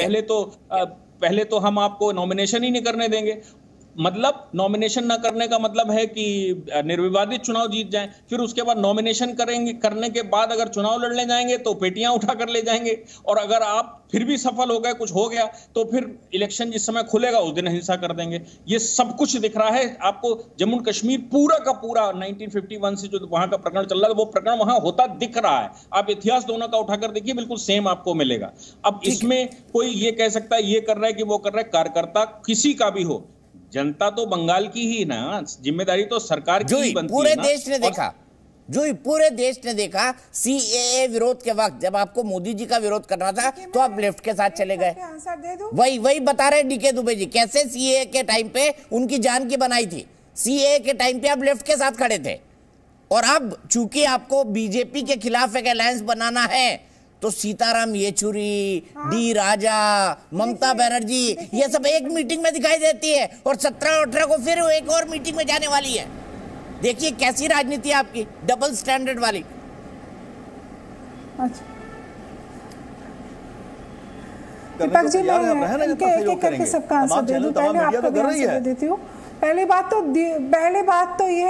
पहले तो हम आपको नॉमिनेशन ही नहीं करने देंगे। मतलब नॉमिनेशन ना करने का मतलब है कि निर्विवादित चुनाव जीत जाएं, फिर उसके बाद नॉमिनेशन करने के बाद अगर चुनाव लड़ने जाएंगे तो पेटियां उठा कर ले जाएंगे, और अगर आप फिर भी सफल हो गए, कुछ हो गया, तो फिर इलेक्शन जिस समय खुलेगा उस दिन हिंसा कर देंगे। ये सब कुछ दिख रहा है आपको। जम्मू कश्मीर पूरा का पूरा 1951 से जो वहां का प्रकरण चल रहा है वो प्रकरण वहां होता दिख रहा है। आप इतिहास दोनों का उठाकर देखिए, बिल्कुल सेम आपको मिलेगा। अब इसमें कोई ये कह सकता है ये कर रहा है कि वो कर रहा है, कार्यकर्ता किसी का भी हो, जनता तो बंगाल की ही ना, जिम्मेदारी तो सरकार की ही बनती है। पूरे देश ने देखा, जो पूरे देश ने देखा CAA विरोध के वक्त, जब आपको मोदी जी का विरोध करना था तो आप लेफ्ट के साथ चले गए। वही बता रहे डीके दुबे जी, कैसे CAA के टाइम पे उनकी जान की बनाई थी। CAA के टाइम पे आप लेफ्ट के साथ खड़े थे, और अब चूंकि आपको बीजेपी के खिलाफ एक अलायंस बनाना है तो सीताराम येचुरी, डी राजा, ममता बनर्जी, ये सब एक मीटिंग में दिखाई देती है, और 17 और 18 को फिर एक और मीटिंग में जाने वाली है। देखिए कैसी राजनीति है आपकी, डबल स्टैंडर्ड वाली। अच्छा, करने को तैयार हैं, हम रहने का सहयोग करेंगे। सबका आंसर दे दूं, पहले आपको भी आंसर दे देती हूँ। पहली बात तो ये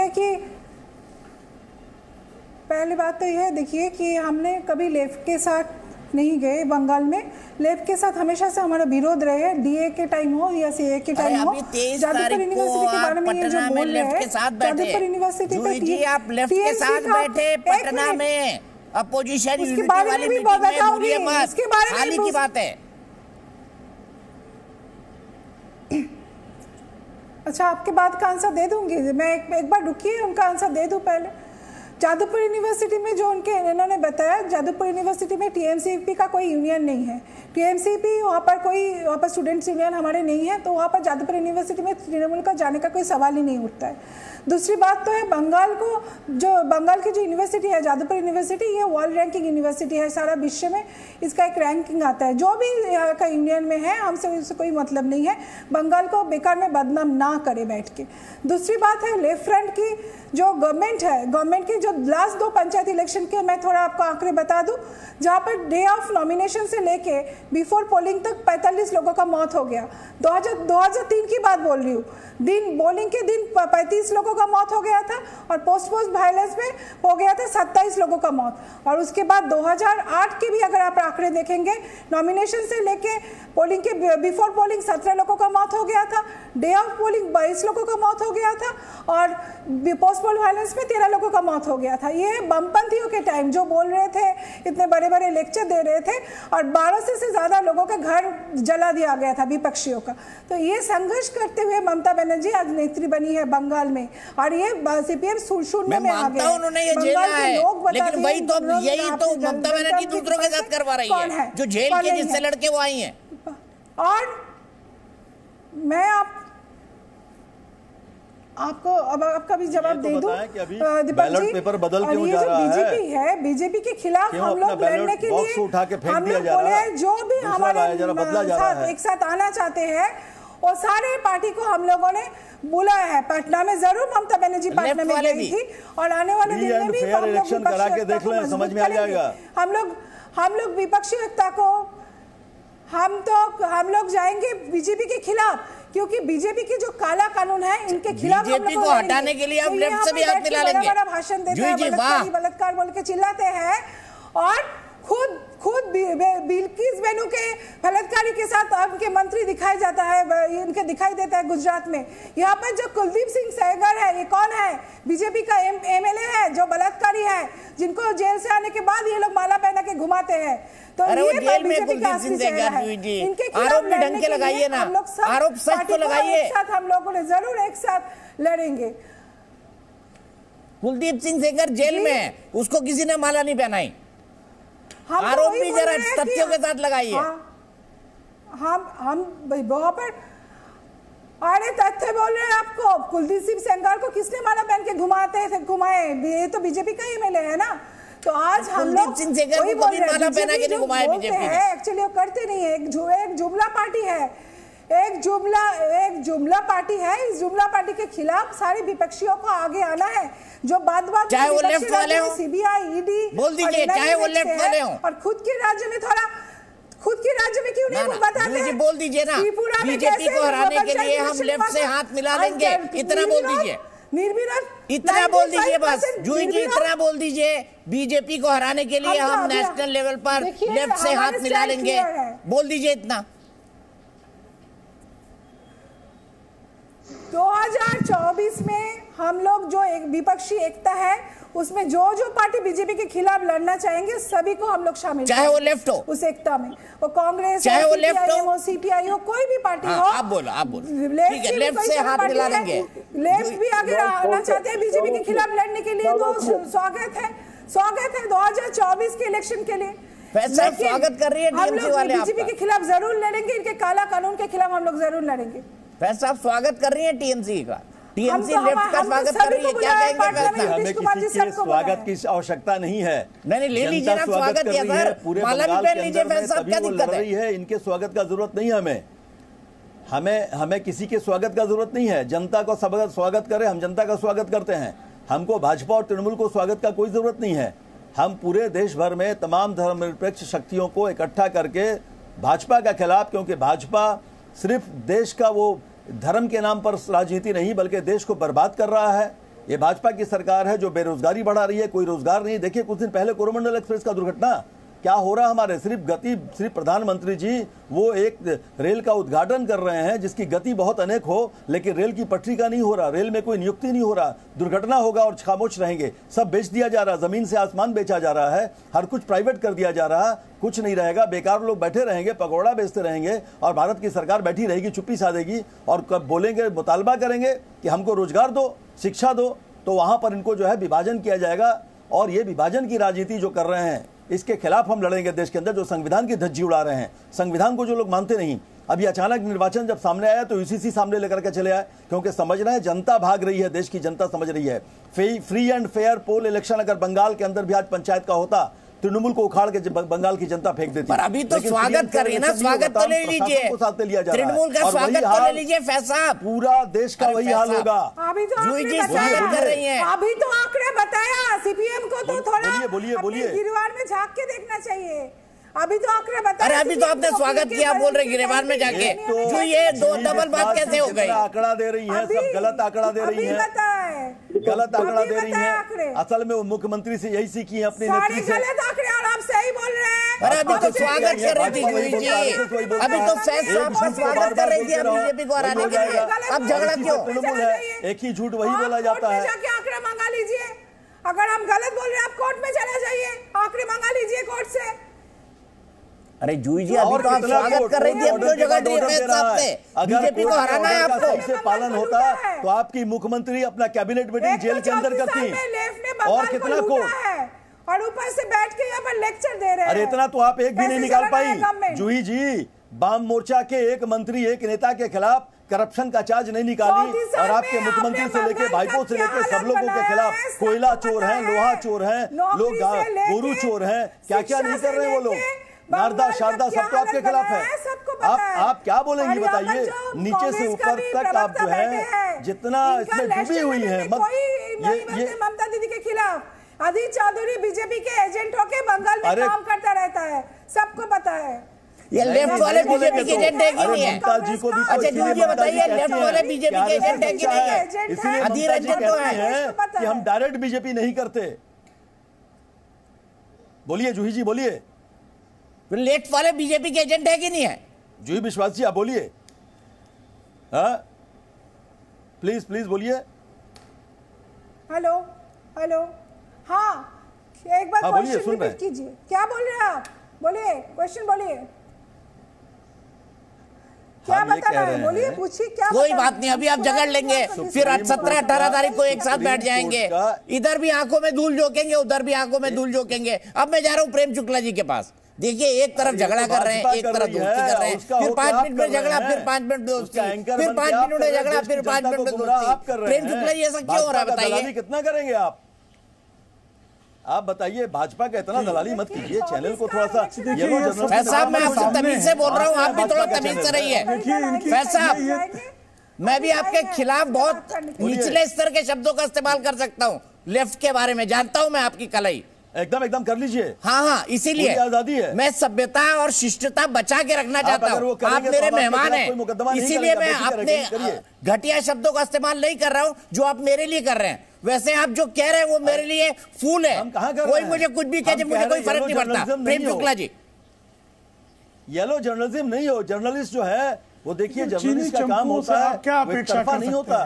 है देखिए कि हमने कभी लेफ्ट के साथ नहीं गए बंगाल में। लेफ्ट के साथ हमेशा से हमारा विरोध रहे है, डीए के टाइम हो या सीए के टाइम हो। जादवपुर यूनिवर्सिटी के बारे में ये जो बोल रहे हैं, जादवपुर यूनिवर्सिटी पे आप लेफ्ट के साथ बैठे पटना में अपोजिशन उसके बारे में भी बताऊंगी, उसके बारे में की बात है। अच्छा, आपके बात का आंसर दे दूंगी मैं, एक बार रुकिए, उनका आंसर दे दूं पहले। जादवपुर यूनिवर्सिटी में जो इन्होंने बताया, जादवपुर यूनिवर्सिटी में टीएमसीपी का कोई यूनियन नहीं है। टीएमसीपी वहाँ पर स्टूडेंट्स यूनियन हमारे नहीं है, तो वहाँ पर जादवपुर यूनिवर्सिटी में तृणमूल का जाने का कोई सवाल ही नहीं उठता है। दूसरी बात तो है बंगाल की जो यूनिवर्सिटी है, जादवपुर यूनिवर्सिटी, ये वर्ल्ड रैंकिंग यूनिवर्सिटी है। सारा विश्व में इसका एक रैंकिंग आता है। जो भी यहाँ का यूनियन में है, हमसे उससे कोई मतलब नहीं है। बंगाल को बेकार में बदनाम ना करे बैठ के। दूसरी बात है लेफ्ट फ्रंट की जो गवर्नमेंट की जो लास्ट 2 पंचायत इलेक्शन के मैं थोड़ा आपको आंकड़े बता दूं, जहाँ पर डे ऑफ नॉमिनेशन से लेके बिफोर पोलिंग तक 45 लोगों का मौत हो गया। 2003 की बात बोल रही हूँ। पोलिंग के दिन 35 लोगों का मौत हो गया था और पोस्ट वायलेंस में हो गया था 27 लोगों का मौत। और उसके बाद 2008 के भी अगर आप आंकड़े देखेंगे, नॉमिनेशन से लेके पोलिंग के बिफोर पोलिंग 17 लोगों का मौत हो गया था, डे ऑफ पोलिंग 22 लोगों का मौत हो गया था और पोस्ट पोल वायलेंस में 13 लोगों का मौत हो गया था। ये बमपंथियों के टाइम जो बोल रहे थे, इतने बड़े बड़े लेक्चर दे रहे थे और 1200 से ज्यादा लोगों के घर जला दिया गया था विपक्षियों का। तो ये संघर्ष करते हुए ममता बनर्जी आज नेत्री बनी है बंगाल में और ये सीपीएम शून्य में आ गए। उन्होंने ये झेला है, लेकिन वही तो यही तो ममता बनर्जी दूसरों के साथ करवा रही है, जो जेल के जिससे लड़के वो आई हैं। और मैं आपको अब आपका भी जवाब दे दूं दीपक जी, पेपर बदल क्यों जा रहा बीजेपी है, बीजेपी के खिलाफ हम लोग लड़ने के लिए हम लोग बोले हैं, जो भी हमारे साथ एक साथ आना चाहते हैं और सारे पार्टी को हम लोगों ने बुलाया है। पटना में जरूर ममता बनर्जी पटना में गई थी और आने वाले दिन में भी इलेक्शन करा के देख लें, समझ में आ जाएगा। हम लोग विपक्षी एकता को हम लोग जाएंगे बीजेपी के खिलाफ, क्योंकि बीजेपी की जो काला कानून है इनके खिलाफ बीजेपी को हटाने के लिए हम लेफ्ट से भी हाथ मिला लेंगे। बड़ा भाषण देते हैं, बलात्कार बोल के चिल्लाते हैं और खुद बिल्किस बेनू के बलात्कारी के साथ उनके मंत्री दिखाई जाता है, इनके दिखाई देता है गुजरात में। यहाँ पर जो कुलदीप सिंह सेंगर है, ये कौन है? बीजेपी का एमएलए है जो बलात्कारी है, जिनको जेल से आने के बाद ये लोग माला पहना के घुमाते हैं। तो ये जेल में कुलदीप सिंह सेंगर इनके आरोप भी ढंग के लगाइए ना, आरोप सच तो लगाइए। हम लोगों ने जरूर एक साथ लड़ेंगे। कुलदीप सिंह सेंगर जेल में है, उसको किसी ने माला नहीं पहनाई। आरोप भी जरा तथ्यों के साथ लगाइए। हम वहां पर अरे तथ्य बोल रहे हैं आपको। कुलदीप सिंह सेंगर को किसने माला पहन के घुमाए? ये तो बीजेपी का एमएलए है ना। तो आज हम लोग वही बोल रहे हैं, एक्चुअली वो करते नहीं है। एक जुमला पार्टी है, एक जुमला पार्टी है। इस जुमला पार्टी के खिलाफ सारे विपक्षियों को आगे आना है। जो बात चाहे वो लेफ्ट वाले हो, सीबीआई, ईडी बोल दीजिए, चाहे वो लेफ्ट वाले हो, और खुद के राज्य में क्यों नहीं बताते? बोल दीजिए ना, बीजेपी को हराने के लिए हम लेफ्ट से हाथ मिला लेंगे, इतना बोल दीजिए। इतना बोल दीजिए बस, जूही जी इतना बोल दीजिए, बीजेपी को हराने के लिए हम नेशनल लेवल पर लेफ्ट से हाथ मिला लेंगे, बोल दीजिए इतना। 2024 में हम लोग जो एक विपक्षी एकता है उसमें जो पार्टी बीजेपी के खिलाफ लड़ना चाहेंगे सभी को हम लोग शामिल, चाहे वो लेफ्ट हो उस एकता में, वो कांग्रेस, चाहे वो लेफ्ट हो, सीपीआई हो, कोई भी पार्टी हो। आप बोलो ठीक है, लेफ्ट से हाथ मिला लेंगे। लेफ्ट भी आगे आना चाहते हैं बीजेपी के खिलाफ लड़ने के लिए, तो स्वागत है 2024 के इलेक्शन के लिए। स्वागत कर रही है टीएमसी वाले, बीजेपी के खिलाफ जरूर लड़ेंगे, इनके काला कानून के खिलाफ हम लोग जरूर लड़ेंगे। फैसला आप स्वागत कर रही है टीएमसी का, टीएमसी लेफ्ट का स्वागत कर रही है, क्या कहेंगे? हमें किसी के स्वागत की आवश्यकता नहीं है। नहीं ले लीजिए ना स्वागत, या सर माला भी पहन लीजिए, फैसला क्या दिक्कत है? इनके स्वागत का जरूरत नहीं है हमें किसी के स्वागत का जरूरत नहीं है। जनता को स्वागत करें, हम जनता का स्वागत करते हैं। हमको भाजपा और तृणमूल को स्वागत का कोई जरूरत नहीं है। हम पूरे देश भर में तमाम धर्मनिरपेक्ष शक्तियों को इकट्ठा करके भाजपा के खिलाफ, क्योंकि भाजपा सिर्फ देश का वो धर्म के नाम पर राजनीति नहीं बल्कि देश को बर्बाद कर रहा है। ये भाजपा की सरकार है जो बेरोजगारी बढ़ा रही है, कोई रोजगार नहीं। देखिए कुछ दिन पहले कोरोमंडल एक्सप्रेस का दुर्घटना क्या हो रहा हमारे, सिर्फ प्रधानमंत्री जी वो एक रेल का उद्घाटन कर रहे हैं जिसकी गति बहुत अनेक हो, लेकिन रेल की पटरी का नहीं हो रहा, रेल में कोई नियुक्ति नहीं हो रहा, दुर्घटना होगा और खामोश रहेंगे। सब बेच दिया जा रहा, जमीन से आसमान बेचा जा रहा है, हर कुछ प्राइवेट कर दिया जा रहा, कुछ नहीं रहेगा, बेकार लोग बैठे रहेंगे, पकौड़ा बेचते रहेंगे और भारत की सरकार बैठी रहेगी, चुप्पी साधेगी और कब बोलेंगे, मुतालबा करेंगे कि हमको रोजगार दो, शिक्षा दो, तो वहां पर इनको जो है विभाजन किया जाएगा। और ये विभाजन की राजनीति जो कर रहे हैं इसके खिलाफ हम लड़ेंगे देश के अंदर, जो संविधान की धज्जी उड़ा रहे हैं, संविधान को जो लोग मानते नहीं। अभी अचानक निर्वाचन जब सामने आया तो यूसीसी सामने लेकर के चले आए, क्योंकि समझ रहे हैं जनता भाग रही है, देश की जनता समझ रही है। Free and fair poll election अगर बंगाल के अंदर भी आज पंचायत का होता, तृणमूल को उखाड़ के बंगाल की जनता फेंक देती। पर अभी तो स्वागत कर रही है ना, स्वागत तो ले लीजिए, तृणमूल का स्वागत तो ले लीजिए फैसला, पूरा देश का वही हाल होगा। अभी तो स्वागत कर रही है, अभी तो आंकड़े बताया, सीपीएम को तो थोड़ा बोलिए गिरवार में झांक के देखना चाहिए। अभी तो आंकड़े बताया। अरे अभी तो आपने स्वागत किया, बोल रहे गिरवार में जाके, जो ये दो डबल बात कैसे हो गई? आंकड़ा दे रही है, सब गलत आंकड़ा दे रही है, गलत आंकड़ा दे रही है। असल में वो मुख्यमंत्री से यही सीखी है अपनी नेत्री से। गलत आंकड़े और आप सही बोल रहे हैं। अरे अभी तो स्वागत कर रही थी जूही जी, अभी तो स्वागत कर रही थी बीजेपी को हराने के लिए, अब झगड़ा क्यों? एक ही झूठ वही बोला जाता है। आंकड़े मंगा लीजिए, अगर हम गलत बोल रहे हैं आप कोर्ट में चले जाइए, आंकड़े मंगा लीजिए कोर्ट से। अरे जूही जी अभी तो आप स्वागत कर रही थी, अब क्यों जगह दी है साहब से? बीजेपी को हराना है आपको। से पालन होता तो आपकी मुख्यमंत्री अपना कैबिनेट मीटिंग जेल के अंदर करती, और कितना कोर्ट, और ऊपर से बैठ के यहाँ पर लेक्चर दे रहे हैं। अरे इतना तो आप एक भी नहीं निकाल पाई जूही जी। वाम मोर्चा के एक मंत्री, एक नेता के खिलाफ करप्शन का चार्ज नहीं निकाली, और आपके मुख्यमंत्री से लेके भाईपों से लेके सब लोगों के खिलाफ कोयला चोर हैं, लोहा चोर हैं, लोग गोरू चोर हैं, क्या क्या नहीं कर रहे हैं वो लोग, नारदा शारदा सब तो आपके खिलाफ है। आप क्या बोलेंगे बताइए? नीचे से ऊपर तक आप जो है जितना इसमें डूबी हुई है, ये ममता दीदी के खिलाफ अधीर चौधरी बीजेपी के एजेंट होके बंगाल में काम करता रहता है, सबको पता है। ये लेफ्ट वाले बीजेपी के एजेंट है कि नहीं है? अच्छा जी बताइए, लेफ्ट वाले बीजेपी के एजेंट है कि नहीं है? इसलिए अधीर रंजन तो है कि हम डायरेक्ट बीजेपी नहीं करते। बोलिए जूही जी बोलिए, लेफ्ट वाले बीजेपी के एजेंट है कि नहीं है? जूही विश्वास जी आप बोलिए, हाँ प्लीज प्लीज बोलिए। हेलो हेलो, हाँ एक बार क्वेश्चन रिपीट कीजिए, क्या बोल रहे हैं आप? बोलिए क्वेश्चन बोलिए, क्या बता रहे हैं? बोलिए पूछिए क्या। कोई बात नहीं, अभी आप झगड़ लेंगे, फिर 17-18 तारीख को एक साथ बैठ जाएंगे, इधर भी आंखों में धूल झोंकेंगे, उधर भी आंखों में धूल झोंकेंगे। अब मैं जा रहा हूँ प्रेम शुक्ला जी के पास। देखिए एक तरफ झगड़ा कर रहे हैं, एक तरफ दोस्ती कर रहे हैं, फिर 5 मिनट में झगड़ा, फिर 5 मिनट दोस्ती, फिर 5 मिनट में झगड़ा, फिर 5 मिनट में दोस्ती। प्रेम शुक्ला जी ऐसा क्यों हो रहा है बताइए? कितना करेंगे आप बताइए? भाजपा का इतना दलाली मत कीजिए, चैनल को थोड़ा सा। फैज साहब मैं आपसे तमीज से बोल रहा हूँ, आप भी थोड़ा तमीज से रहिए। फैज साहब मैं भी आपके खिलाफ बहुत निचले स्तर के शब्दों का इस्तेमाल कर सकता हूँ, लेफ्ट के बारे में जानता हूँ मैं आपकी कलाई। एकदम कर लीजिए। हाँ इसीलिए आजादी है, मैं सभ्यता और शिष्टता बचा के रखना चाहता हूँ। आप मेरे मेहमान हैं, इसीलिए मैं अपने घटिया शब्दों का इस्तेमाल नहीं कर रहा हूँ जो आप मेरे लिए कर रहे हैं। वैसे आप जो कह रहे हैं वो मेरे लिए फूल है, कोई मुझे कुछ भी कहे, मुझे कोई फर्क नहीं पड़ता। प्रेम शुक्ला जी, येलो जर्नलिज्म नहीं हो, जर्नलिस्ट जो है वो देखिए जर्नलिस्ट का काम होता है, क्या अपेक्षा कर नहीं होता।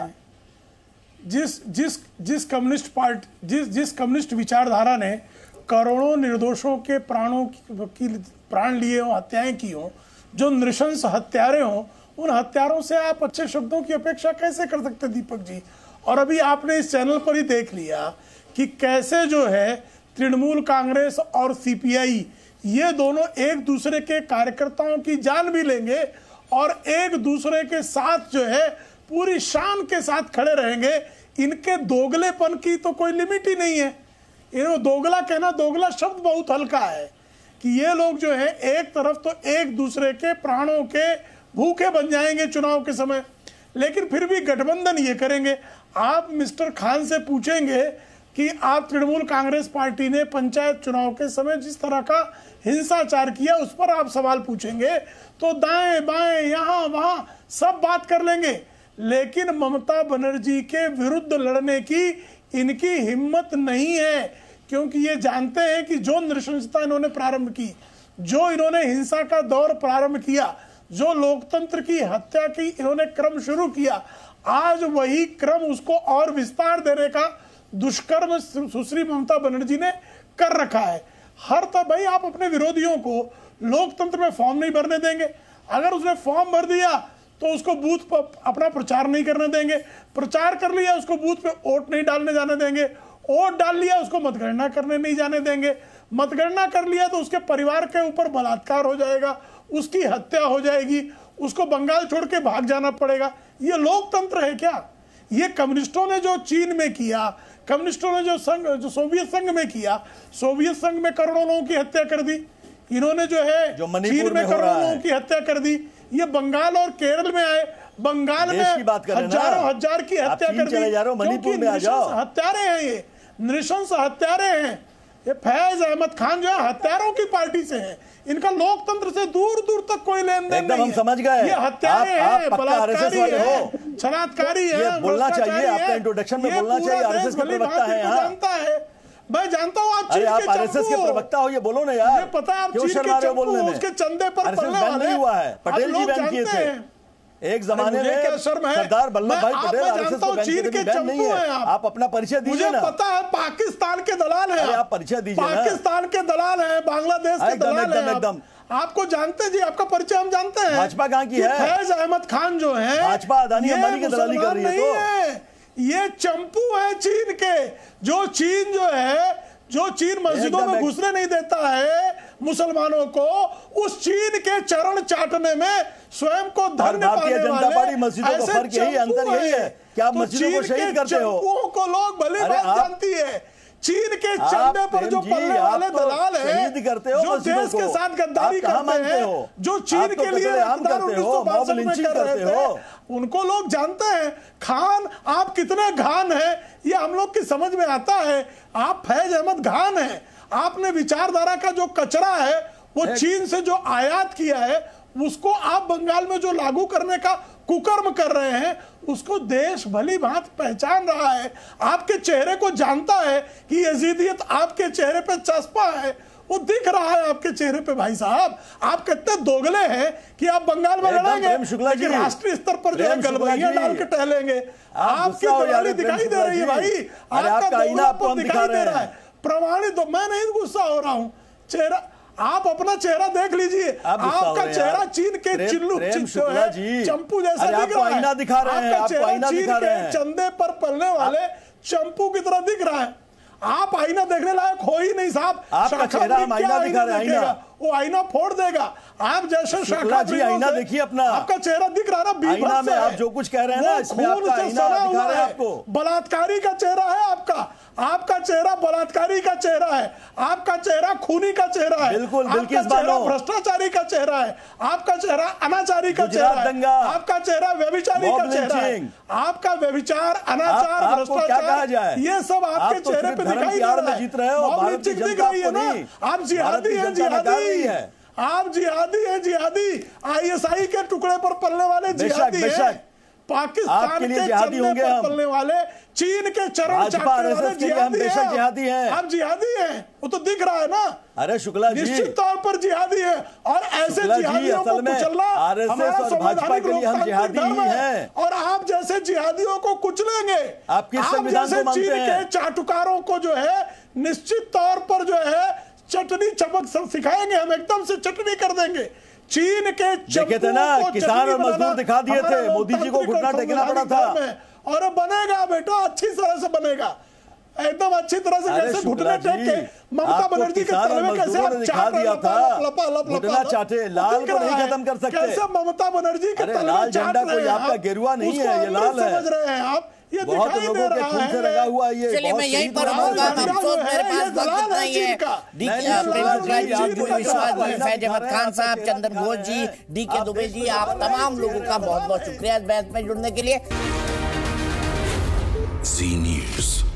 जिस कम्युनिस्ट पार्टी, जिस कम्युनिस्ट विचारधारा ने करोड़ों निर्दोषों के प्राण लिए हों, हत्याएं की हों, जो नृशंस हत्यारे हों, उन हत्यारों से आप अच्छे शब्दों की अपेक्षा कैसे कर सकते दीपक जी? और अभी आपने इस चैनल पर ही देख लिया कि कैसे जो है तृणमूल कांग्रेस और सीपीआई ये दोनों एक दूसरे के कार्यकर्ताओं की जान भी लेंगे और एक दूसरे के साथ जो है पूरी शान के साथ खड़े रहेंगे। इनके दोगलेपन की तो कोई लिमिट ही नहीं है। इन्हें दोगला कहना, दोगला शब्द बहुत हल्का है कि ये लोग जो है एक तरफ तो एक दूसरे के प्राणों के भूखे बन जाएंगे चुनाव के समय, लेकिन फिर भी गठबंधन ये करेंगे। आप मिस्टर खान से पूछेंगे कि आप तृणमूल कांग्रेस पार्टी ने पंचायत चुनाव के समय जिस तरह का हिंसाचार किया उस पर आप सवाल पूछेंगे तो दाएं बाएं यहां वहां सब बात कर लेंगे, लेकिन ममता बनर्जी के विरुद्ध लड़ने की इनकी हिम्मत नहीं है, क्योंकि ये जानते हैं कि जो नृशंसता इन्होंने प्रारंभ की, जो इन्होंने हिंसा का दौर प्रारंभ किया, जो लोकतंत्र की हत्या की इन्होंने क्रम शुरू किया, आज वही क्रम उसको और विस्तार देने का दुष्कर्म सुश्री ममता बनर्जी ने कर रखा है। हर तब भाई आप अपने विरोधियों को लोकतंत्र में फॉर्म नहीं भरने देंगे, अगर उसने फॉर्म भर दिया तो उसको बूथ पर अपना प्रचार नहीं करने देंगे, प्रचार कर लिया उसको बूथ पे वोट नहीं डालने जाने देंगे, वोट डाल लिया उसको मतगणना करने नहीं जाने देंगे, मतगणना कर लिया तो उसके परिवार के ऊपर बलात्कार हो जाएगा, उसकी हत्या हो जाएगी, उसको बंगाल छोड़ के भाग जाना पड़ेगा। ये लोकतंत्र है क्या? ये कम्युनिस्टों ने जो चीन में किया, कम्युनिस्टों ने जो सोवियत संघ में किया, सोवियत संघ में करोड़ों लोगों की हत्या कर दी, इन्होंने जो है चीन में करोड़ों लोगों की हत्या कर दी, ये बंगाल और केरल में आए, बंगाल में हजारों हजार की हत्या कर दी, क्योंकि नृशंस हत्यारे हैं, ये नृशंस हत्यारे हैं। ये फैज अहमद खान जो है हत्यारों की पार्टी से है, इनका लोकतंत्र से दूर दूर तक कोई लेन देन नहीं है। समझ गए, ये हत्यारे हैं, बलात्कारी हैं, छलात्कारी हैं, बोलना चाहिए आपका इंट्रोडक्शन में बोलना चाहिए। आरएसएस के प्रवक्ता हैं, जानता है, मैं जानता हूँ आप आरएसएस के प्रवक्ता हो, ये बोलो ना यार, पता है आप चीन के चंपू उसके चंदे पर पलने वाले हुआ है, पटेल जी बैन किए थे एक जमाने में, सरदार वल्लभ भाई पटेल आरएसएस को चीन के चंपू हैं आप अपना परिचय दीजिए ना। मुझे पता है पाकिस्तान के दलाल हैं आप, परिचय दीजिए ना। पाकिस्तान के दलाल हैं, बांग्लादेश के दलाल हैं, एकदम आपको जानते जी, आपका परिचय हम जानते हैं। भाजपा कहाँ की है? फैज अहमद खान जो है, भाजपा अदानी अंबानी की दलाली कर रही है, तो ये चंपू है चीन के, जो चीन जो है, जो चीन मस्जिदों में घुसने नहीं देता है मुसलमानों को, उस चीन के चरण चाटने में स्वयं को धन्य पाने वाले मस्जिदों को फर्क यही, अंतर यही है कि आप मस्जिदों को शहीद करते हो, को लोग भली बात जानती है। चीन के चंदे पर जो पलने वाले दलाल हैं, जो देश के साथ गद्दारी करते हैं, जो चीन के लिए 1962 में कर रहे थे, उनको लोग जानते हैं। खान आप कितने घान हैं ये हम लोग की समझ में आता है। आप फैज अहमद खान हैं, आपने विचारधारा का जो कचरा है वो चीन से जो आयात किया है उसको आप बंगाल में जो लागू करने का कुकर्म कर रहे हैं, उसको देश भली भांत पहचान रहा है, आपके चेहरे को जानता है कि यजीदियत आपके चेहरे पे चस्पा है, वो दिख रहा है आपके चेहरे पे। भाई साहब आप कितने दोगले हैं कि आप बंगाल में लड़ेंगे लेकिन राष्ट्रीय स्तर पर जो है गलबैया डाल के टहलेंगे। आपकी दलाली दिखाई दे रही है भाई, आपका दोगलापन दिखाई दे रहा है, प्रमाणित। तो मैं नहीं गुस्सा हो रहा हूँ, चेहरा आप अपना चेहरा देख लीजिए, आपका चेहरा चीन के चिल्लू चंपू जैसा दिख रहा है, आपका चेहरा चीन के चंदे पर पलने वाले चंपू की तरह दिख रहा है। आप आईना देखने लायक हो ही नहीं साहब, आपका चेहरा आईना दिखा रहे हैं, आईना वो आईना फोड़ देगा। आप जैसे शाखा जी आईना देखिए अपना, आपका चेहरा दिख रहा है ना, आईना में आप जो कुछ कह रहे हैं ना इसमें आपका आईना दिखा रहे हैं आपको। बलात्कारी का चेहरा है आपका, आपका चेहरा बलात्कारी का चेहरा है, आपका चेहरा खूनी का चेहरा है, बिल्कुल आपका चेहरा भ्रष्टाचारी का चेहरा है, आपका चेहरा अनाचारी का चेहरा है, आपका चेहरा व्यभिचारी का चेहरा है, आपका व्यभिचार अनाचार भ्रष्टाचार ये सब आपके चेहरे पे दिखाई दे रहा है। दिख रही है ना, आप जिहादी हैं, जिहादी है, आप जिहादी हैं, जिहादी ISI के टुकड़े पर पलने वाले जिहादी हैं, पाकिस्तान के जिहादी होंगे हम, पलने वाले चीन के चरण चाटने वाले जिहादी हैं। आप जिहादी हैं, वो तो दिख रहा है ना। अरे शुक्ला जी निश्चित तौर पर जिहादी है, और ऐसे जिहादियों को कुचलना हमारा संवैधानिक लोकतांत्रिक धर्म है, और आप जैसे जिहादियों को कुचलेंगे, आप जैसे चीन के चाटुकारों को जो है निश्चित तौर पर जो है चटनी चमक सिखाएंगे, हम एकदम से चटनी कर देंगे। चीन के देखे थे ना किसान और मजदूर दिखा दिए थे, मोदी जी को घुटना टेकना पड़ा था, और बनेगा बेटा अच्छी तरह से बनेगा, एकदम अच्छी तरह से। कैसे घुटने टेक के ममता बनर्जी के तले में कैसे आप दिखा दिया था, घुटना चाटे, लाल को नहीं खत्म कर सकते, कैसे ममता बनर्जी के तले में झंडा कोई आपका गेरुआ नहीं है, ये लाल है, समझ रहे हैं आप, ये बहुत लोगों के खून से लगा हुआ ये। चलिए मैं यहीं पर रहूंगा, अफसोस मेरे पास वक्त नहीं है। फैज अहमद खान साहब, चंदन घोष जी, DK दुबे जी, आप तमाम लोगों का बहुत बहुत शुक्रिया इस बहस में जुड़ने के लिए। जी न्यूज़।